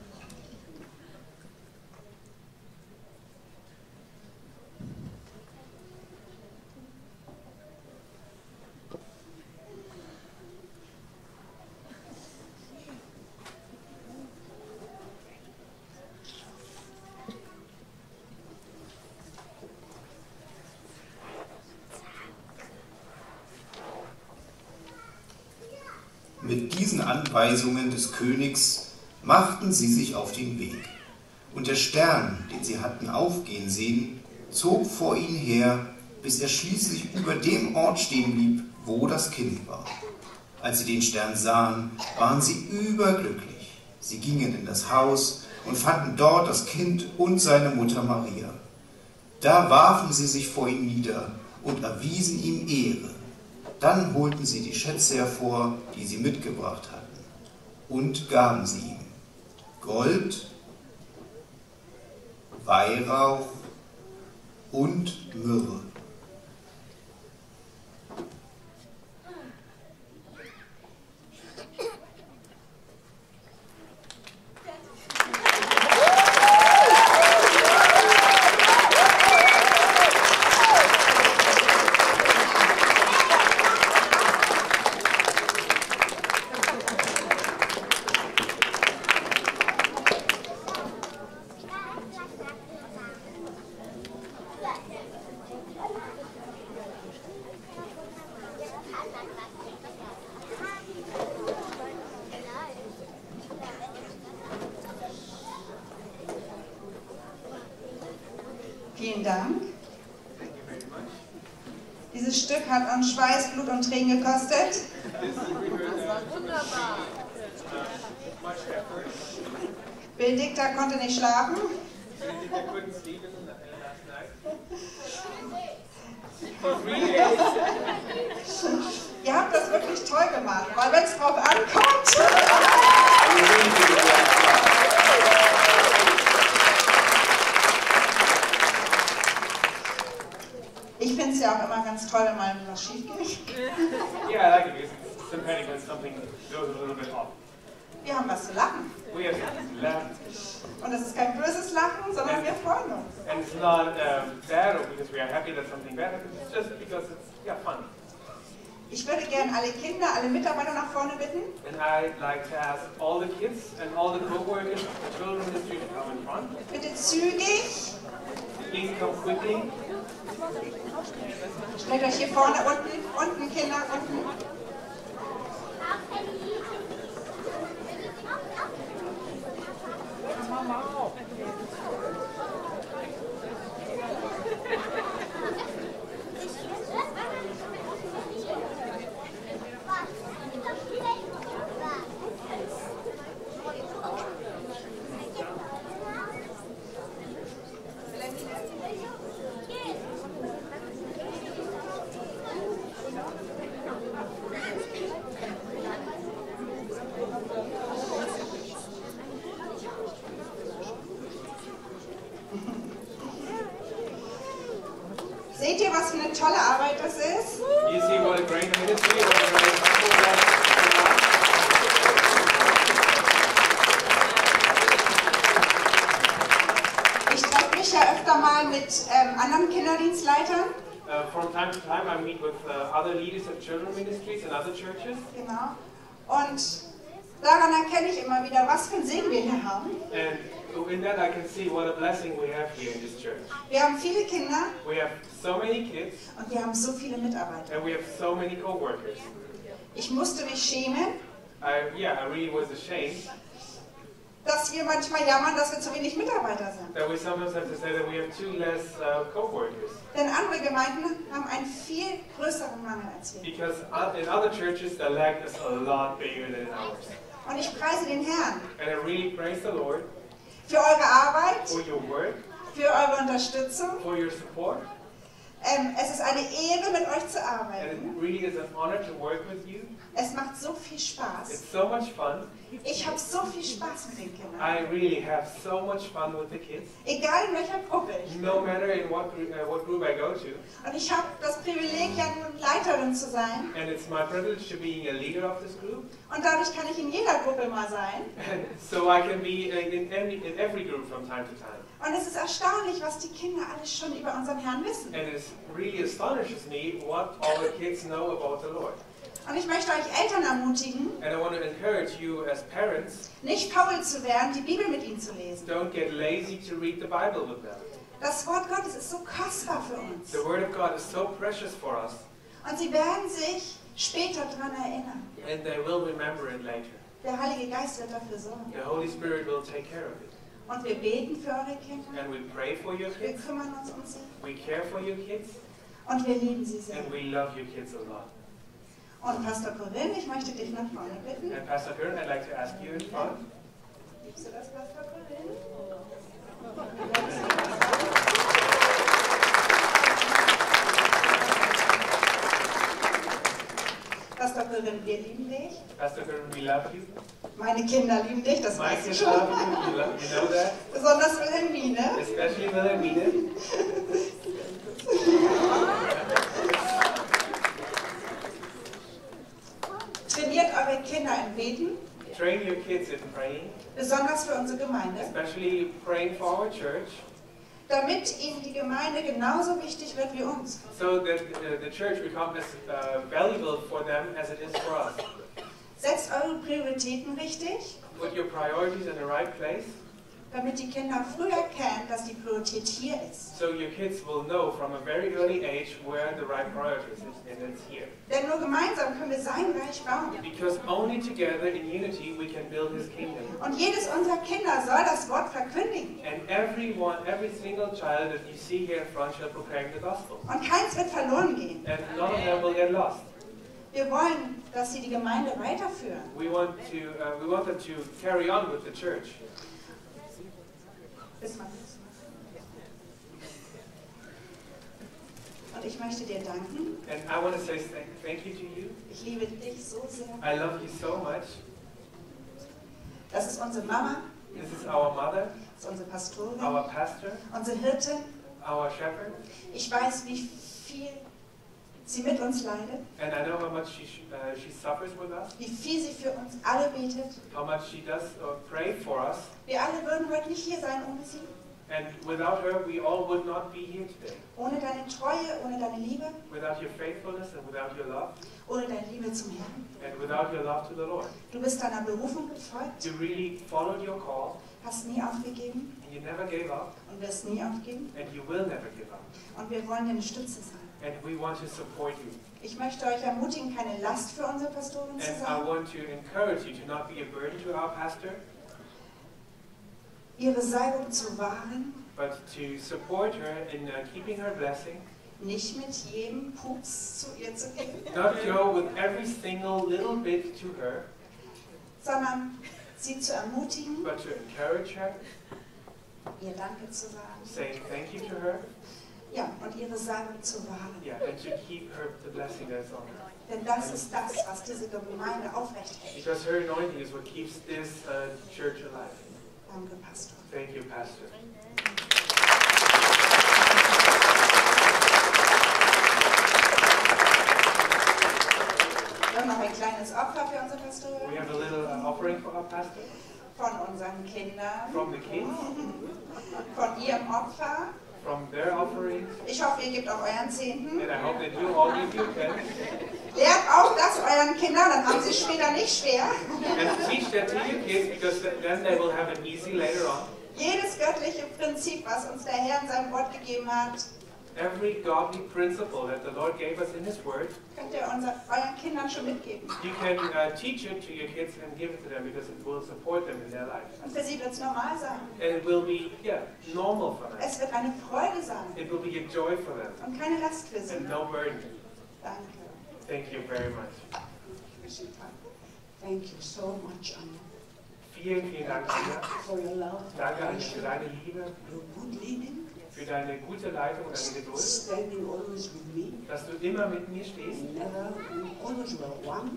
I: Mit diesen Anweisungen des Königs machten sie sich auf den Weg. Und der Stern, den sie hatten aufgehen sehen, zog vor ihnen her, bis er schließlich über dem Ort stehen blieb, wo das Kind war. Als sie den Stern sahen, waren sie überglücklich. Sie gingen in das Haus und fanden dort das Kind und seine Mutter Maria. Da warfen sie sich vor ihm nieder und erwiesen ihm Ehre. Dann holten sie die Schätze hervor, die sie mitgebracht hatten, und gaben sie ihm Gold, Weihrauch und Myrrhe.
B: Vielen Dank. Dieses Stück hat an Schweiß, Blut und Tränen gekostet.
C: Das war
B: wunderbar. Benedikta konnte nicht schlafen. Ihr habt das wirklich toll gemacht, weil wenn es drauf ankommt... Ich finde es ja auch immer ganz toll, wenn mal was schief geht.
C: Yeah, I like it. It's sympathetic when something goes a little bit off.
B: Wir haben was zu lachen.
C: We have to laugh.
B: Und es ist kein böses Lachen, sondern wir freuen uns.
C: And it's not um, bad or because we are happy that something bad happened. It's just because it's yeah fun.
B: Ich würde gerne alle Kinder, alle Mitarbeiter nach vorne bitten.
C: And I'd like to ask all the kids and all the co-workers, the children in the street to come in front.
B: Bitte zügig.
C: Please come quickly.
B: Stellt euch hier vorne unten, unten Kinder, unten. Seht ihr, was für eine tolle Arbeit das ist?
C: You see what a great ministry, what a great people that
B: Ich treffe mich ja öfter mal mit ähm, anderen Kinderdienstleitern.
C: Uh, from time to time I meet with uh, other leaders of children ministries and other churches.
B: Genau. Und daran erkenne ich immer wieder, was für ein Segen wir hier haben.
C: And in that I can see what a blessing we have here in this church.
B: Wir haben viele Kinder.
C: We have so many kids.
B: Und wir haben so viele Mitarbeiter.
C: And we have so many co-workers.
B: Ich musste mich schämen,
C: I, yeah, I really was ashamed
B: dass wir manchmal jammern, dass wir zu wenig Mitarbeiter sind.
C: that we sometimes have to say that we have two less uh, co-workers.
B: Denn andere Gemeinden haben einen viel größeren Mangel als wir.
C: Because in other churches the lack is a lot bigger than in ours.
B: Und ich preise den Herrn
C: And I really praise the Lord
B: für eure Arbeit,
C: for your work,
B: für eure Unterstützung.
C: for your support.
B: Ähm, es ist eine Ehre, mit euch zu
C: And
B: arbeiten.
C: it really is an honor to work with you.
B: Es macht so viel Spaß.
C: It's so much fun.
B: Ich habe so viel Spaß mit den Kindern.
C: I really have so much fun with the kids.
B: Egal in welcher Gruppe ich bin.
C: No matter in what, gr- uh, what group I go to.
B: Und ich habe das Privileg, ja nun Leiterin zu sein.
C: And it's my privilege to be a leader of this group.
B: Und dadurch kann ich in jeder Gruppe mal sein.
C: And so I can be uh, in, any, in every group from time to time.
B: Und es ist erstaunlich, was die Kinder alles schon über unseren Herrn wissen.
C: And it really astonishes me what all the kids know about the Lord.
B: Und ich möchte euch Eltern ermutigen,
C: And I want to encourage you as parents,
B: nicht faul zu werden, die Bibel mit ihnen zu lesen.
C: don't get lazy to read the Bible with them.
B: Das Wort Gottes ist so kostbar für uns.
C: The Word of God is so precious for us,
B: Und sie werden sich später daran erinnern.
C: and they will remember it later.
B: Der Heilige Geist wird dafür sorgen.
C: The Holy Spirit will take care of it.
B: Und wir beten für eure Kinder.
C: And we pray for your
B: Wir
C: kids,
B: kümmern uns um sie.
C: we care for your kids,
B: Und wir lieben sie sehr.
C: and we love your kids a lot.
B: Und Pastor Corinne, ich möchte dich nach vorne bitten.
C: And Pastor Kern, I'd like to ask you in front.
B: Liebst du das, Pastor Corinne? Pastor Corinne, wir lieben dich.
C: Pastor Kern, we love you.
B: Meine Kinder lieben dich, das
C: My
B: weißt du
C: kids
B: schon.
C: love you, you, love, you know that.
B: Besonders Wilhelmine.
C: Especially Wilhelmine.
B: Trainiert eure Kinder im Beten,
C: Train your kids in praying,
B: besonders für unsere Gemeinde,
C: especially praying for our church,
B: damit ihnen die Gemeinde genauso wichtig wird wie uns.
C: so that uh, the church becomes as uh, valuable for them as it is for us.
B: Setzt eure Prioritäten richtig,
C: Put your priorities in the right place,
B: damit die Kinder früh erkennen, dass die Priorität hier ist.
C: so your kids will know from a very early age where the right priorities is, and it's here.
B: Denn nur gemeinsam können wir sein Reich bauen.
C: Because only together in unity we can build His kingdom.
B: Und jedes unserer Kinder soll das Wort verkündigen.
C: And everyone, every single child that you see here in front shall proclaim the gospel.
B: Und keins wird verloren gehen.
C: And none of them will get lost.
B: Wir wollen, dass sie die Gemeinde weiterführen.
C: We want to, uh, we want them to carry on with the church.
B: Bis mal. Und ich möchte dir danken.
C: And I want to say thank, thank you to you.
B: Ich liebe dich so sehr.
C: I love you so much.
B: Das ist unsere Mama.
C: This is our mother,
B: Das ist unsere Pastorin.
C: our pastor,
B: Unsere Hirtin.
C: our shepherd.
B: Ich weiß, wie viel sie mit uns leidet.
C: And I know how much she, uh, she suffers with us,
B: Wie viel sie für uns alle betet.
C: how much she does uh, pray for us.
B: Wir alle würden heute nicht hier sein ohne sie.
C: And without her, we all would not be here today.
B: Ohne deine Treue, ohne deine Liebe,
C: Without your faithfulness and without your love,
B: ohne deine Liebe zum Herrn.
C: and without your love to the Lord.
B: Du bist deiner Berufung gefolgt,
C: You really followed your call,
B: hast nie aufgegeben
C: and you never gave up,
B: und wirst nie aufgeben.
C: and you will never give up.
B: Und wir wollen deine Stütze sein.
C: And we want to support you.
B: Ich möchte euch ermutigen, keine Last für unsere Pastorin zu
C: And I
B: sein,
C: want to encourage you to not be a burden to our pastor,
B: ihre Salbung zu wahren,
C: but to support her in uh, keeping her blessing.
B: nicht mit jedem Pups zu ihr zu gehen,
C: Not go with every single little bit to her,
B: sondern sie zu ermutigen,
C: but to encourage her,
B: ihr Danke zu sagen,
C: saying thank you to her,
B: ja, und ihre Salbung zu wahren.
C: yeah, and to keep her the blessing that's on her.
B: Denn das ist das, was diese Gemeinde aufrecht hält.
C: Because her anointing is what keeps this uh, church alive.
B: Danke, Pastor.
C: Thank you, Pastor.
B: Wir haben noch ein kleines Opfer für unsere Pastorin.
C: We have a little uh, offering for our pastor
B: Von unseren Kindern.
C: from the kids,
B: Von ihrem Opfer.
C: from their offerings,
B: Ich hoffe, ihr gebt auch euren Zehnten.
C: and I hope that you all give your tenth.
B: Lehrt auch das euren Kindern, dann haben sie es später nicht schwer.
C: And teach that to your kids because then they will have it easy later on.
B: Jedes göttliche Prinzip, was uns der Herr in seinem Wort gegeben hat,
C: Every godly principle that the Lord gave us in His Word,
B: könnt ihr unser, euren Kindern schon mitgeben.
C: you can uh, teach it to your kids and give it to them because it will support them in their life.
B: Und für sie wird es normal sein.
C: And it will be, yeah, normal for them.
B: Es wird eine Freude sein
C: It will be a joy for them
B: und keine Last für sie.
C: and no burden.
B: Danke.
C: Thank you very much.
P: Thank you so much, Anna,
C: Vielen, vielen Dank, Anja.
P: for your love,
C: Danke, Anja, für deine Liebe,
P: your good leading,
C: für deine gute Leitung und deine Geduld,
P: standing always with me,
C: dass du immer mit mir stehst.
P: never, we always were one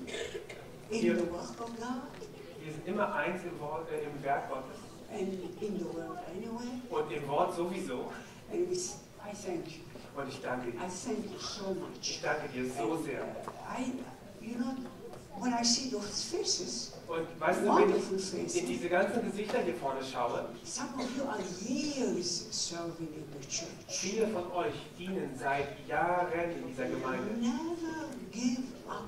P: in
C: Wir,
P: the work of God
C: wir sind immer eins im, Wort, äh, im Werk Gottes
P: and in the world anyway.
C: und im Wort sowieso.
P: And we, s- I thank you.
C: Und ich danke dir.
P: I thank you so much.
C: Ich danke dir so sehr.
P: I, you know, when I see those faces,
C: Und weißt du, wenn
P: wonderful
C: ich
P: faces,
C: in diese ganzen Gesichter hier vorne schaue,
P: some of you are years serving in the church.
C: viele von euch dienen seit Jahren in dieser Gemeinde.
P: Never give up.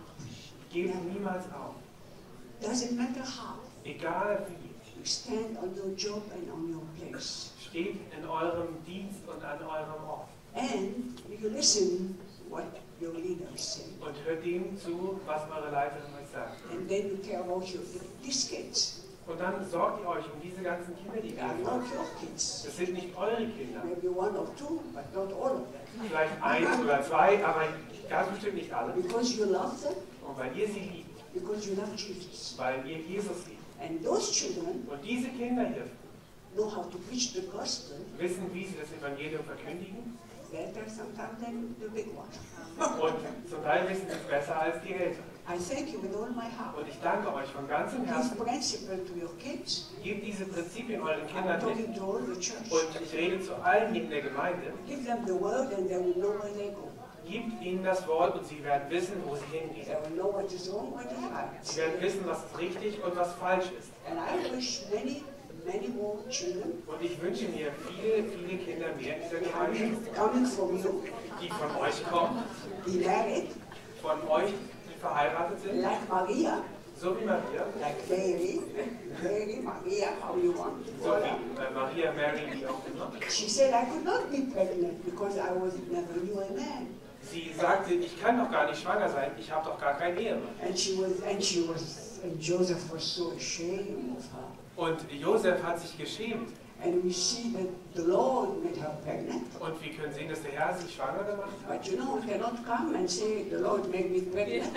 C: Gebt niemals auf.
P: Doesn't matter how.
C: Egal wie.
P: You stand on your job and on your place.
C: Steht in eurem Dienst und an eurem Ort.
P: And you listen what your leaders say.
C: Und hört dem zu, was eure Leiterin euch sagt.
P: And then you care about your, these kids.
C: Und dann sorgt ihr euch um diese ganzen Kinder, die
P: They are
C: wir
P: not
C: haben.
P: your kids.
C: Das sind nicht eure Kinder.
P: Maybe one or two, but not all of them.
C: Vielleicht eins oder zwei, aber ganz bestimmt nicht alle.
P: Because you love them,
C: Und weil ihr sie liebt,
P: because you love Jesus.
C: weil ihr Jesus liebt.
P: And those children
C: Und diese Kinder hier
P: know how to preach the gospel
C: wissen, wie sie das Evangelium verkündigen.
P: better sometimes than the big one.
C: Und zum Teil wissen sie es besser als die Eltern.
P: I thank you with all my heart.
C: Und ich danke euch von ganzem
P: This
C: Herzen.
P: principle to your kids.
C: Gebt diese Prinzipien euren
P: I'm
C: Kindern
P: talking
C: mit.
P: to all the church.
C: Und ich rede zu allen in der Gemeinde.
P: Give them the word and they will know where they go.
C: Gebt ihnen das Wort und sie werden wissen, wo sie hingehen.
P: They will know what is wrong, what is right.
C: Sie werden wissen, was ist richtig und was falsch ist.
P: And I wish many, many more children
C: Und ich wünsche mir viele, viele Kinder mehr in dieser Gemeinde,
P: coming from you,
C: die von euch kommen,
P: be married,
C: von euch, die verheiratet sind,
P: like Maria,
C: so wie Maria,
P: like Mary, Mary, Maria, how you want.
C: so wie äh, Maria, Mary, wie auch immer.
P: She said I could not be pregnant because I was never knew a man.
C: Sie sagte, ich kann doch gar nicht schwanger sein, ich habe doch gar keinen Ehemann.
P: And she was, and she was, and Joseph was so ashamed of her.
C: Und Josef hat sich geschämt.
P: And we see that the Lord made her pregnant.
C: Und wir können sehen, dass der Herr sie schwanger gemacht hat.
P: But you know, we cannot come and say the Lord made me pregnant.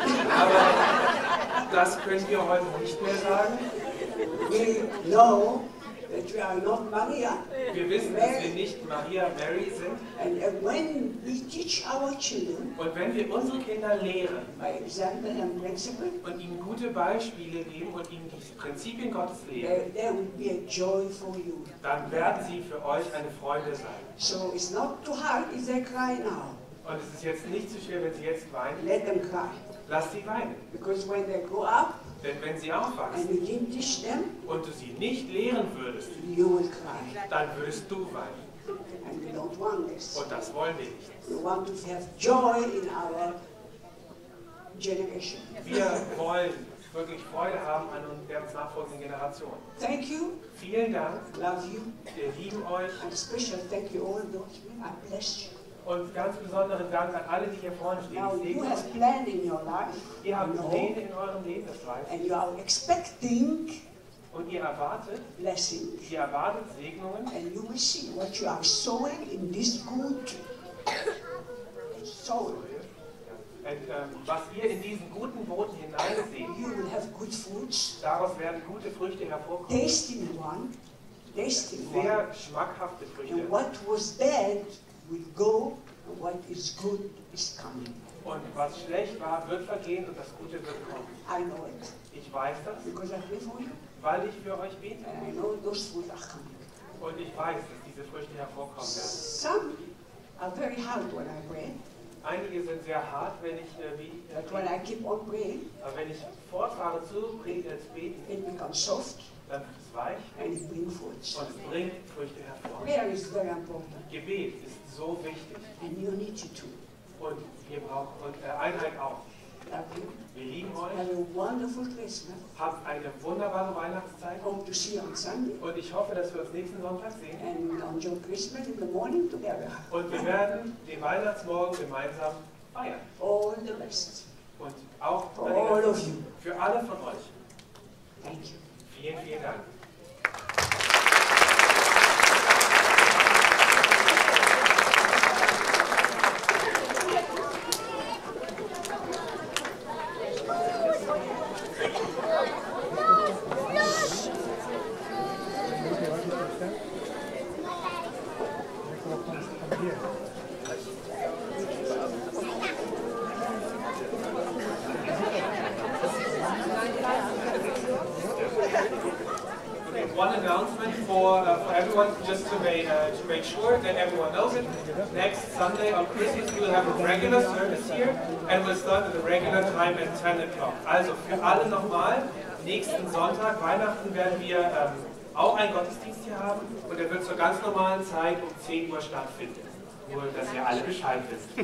C: Aber das können wir heute nicht mehr sagen.
P: We know that we are not Maria.
C: Wir wissen, dass wir nicht Maria, Mary sind.
P: And uh, when we teach our children
C: Und wenn wir unsere Kinder lehren
P: by example and principle,
C: und ihnen gute Beispiele geben und ihnen die Prinzipien Gottes lehren,
P: there, there will be a joy for you.
C: dann werden sie für euch eine Freude sein.
P: So it's not too hard if they cry now.
C: Und es ist jetzt nicht so schwer, wenn sie jetzt weinen.
P: Let them cry.
C: Lass sie weinen.
P: Because when they grow up
C: Denn wenn sie aufwachsen
P: and you didn't teach them,
C: und du sie nicht lehren würdest,
P: you will cry.
C: dann würdest du weinen.
P: And we don't want this.
C: Und das wollen wir nicht.
P: We want to have joy in our generation.
C: Wir wollen wirklich Freude haben an der nachfolgenden Generation.
P: Thank you.
C: Vielen Dank.
P: Love you.
C: Wir lieben euch.
P: And special thank you all those men. I bless you.
C: Und ganz besonderen Dank an alle, die hier vorne stehen.
P: Now
C: Ich
P: you
C: segne
P: have
C: euch.
P: planned in your life.
C: Ihr habt
P: No.
C: Pläne in eurem Leben, das weiß ich.
P: And you are expecting
C: Und ihr erwartet,
P: blessings.
C: ihr erwartet Segnungen.
P: And you will see what you are sowing in this good soil.
C: Und, ähm, was ihr in diesen guten Boden hineinseht,
P: You will have good fruits.
C: daraus werden gute Früchte hervorkommen.
P: Tasting one. Tasting one.
C: Sehr schmackhafte Früchte.
P: And what was bad will go, and what is good is coming.
C: Und was schlecht war, wird vergehen und das Gute wird kommen.
P: I know it.
C: Ich weiß das,
P: Because I pray for you.
C: weil ich für euch bete.
P: And I know those fruits are coming.
C: Und ich weiß, dass diese Früchte hervorkommen werden.
P: Some are very hard when I pray.
C: Einige sind sehr hart, wenn ich, äh, wie, äh,
P: But when I keep on praying,
C: aber wenn ich fortfahre zu, pre- äh, zu beten,
P: it becomes soft
C: dann wird es weich
P: and it brings fruits.
C: und es bringt Früchte hervor.
P: Prayer is very important.
C: Gebet ist so wichtig
P: And you need to too.
C: und wir brauchen und äh, Einheit auch.
P: Love you.
C: Wir lieben euch.
P: Have a wonderful Christmas.
C: Habt eine wunderbare Weihnachtszeit.
P: Hope to see you on Sunday.
C: Und ich hoffe, dass wir uns nächsten Sonntag sehen.
P: And on your Christmas in the morning together.
C: Und wir werden den Weihnachtsmorgen gemeinsam feiern.
P: All the rest.
C: Und auch
P: For all of you.
C: für alle von euch.
P: Thank you.
C: Vielen, vielen Dank. One announcement for, uh, for everyone, just to make, uh, to make sure that everyone knows it. Next Sunday on Christmas we will have a regular service here and we'll start at the regular time at ten o'clock. Also für alle nochmal, nächsten Sonntag, Weihnachten, werden wir ähm, auch einen Gottesdienst hier haben und der wird zur ganz normalen Zeit um zehn Uhr stattfinden. Nur, dass ihr alle Bescheid wisst.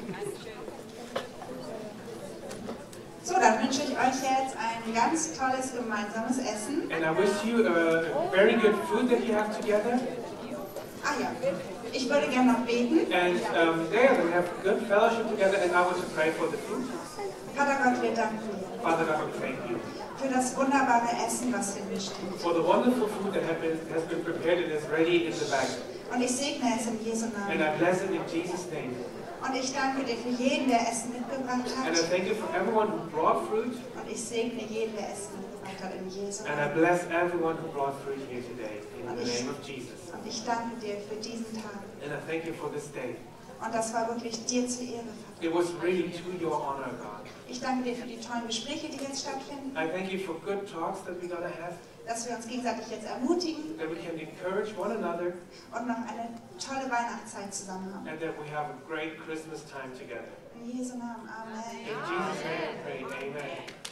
B: So, dann wünsche ich euch jetzt ein ganz tolles gemeinsames Essen.
C: And I wish you a very good food that you have together.
B: Ah ja, ich würde gerne noch beten.
C: And um, there we have good fellowship together and I want to pray for the food.
B: Vater Gott, wir danken dir
C: Father God, we thank you
B: für das wunderbare Essen, was hier steht.
C: for the wonderful food that have been, has been prepared and is ready in the bag.
B: Und ich segne es in Jesu
C: And
B: Namen.
C: I bless it in Jesus' name.
B: Und ich danke dir für jeden, der Essen mitgebracht
C: And I
B: hat.
C: thank you for everyone who brought fruit.
B: Und ich segne jeden, der Essen mitgebracht hat in Jesu
C: And I
B: Namen.
C: bless everyone who brought fruit here today in the name of Jesus.
B: Und ich danke dir für diesen Tag.
C: And I thank you for this day.
B: Und das war wirklich dir zur Ehre, Vater.
C: It was really to your honor, God.
B: Ich danke dir für die tollen Gespräche, die jetzt stattfinden.
C: I thank you for good talks that we're going to have,
B: Dass wir uns gegenseitig jetzt ermutigen
C: that we can encourage one another,
B: und noch eine tolle Weihnachtszeit zusammen haben.
C: and that we have a great Christmas time together.
B: In Jesu Namen. Amen.
C: In Jesus' name I pray, amen.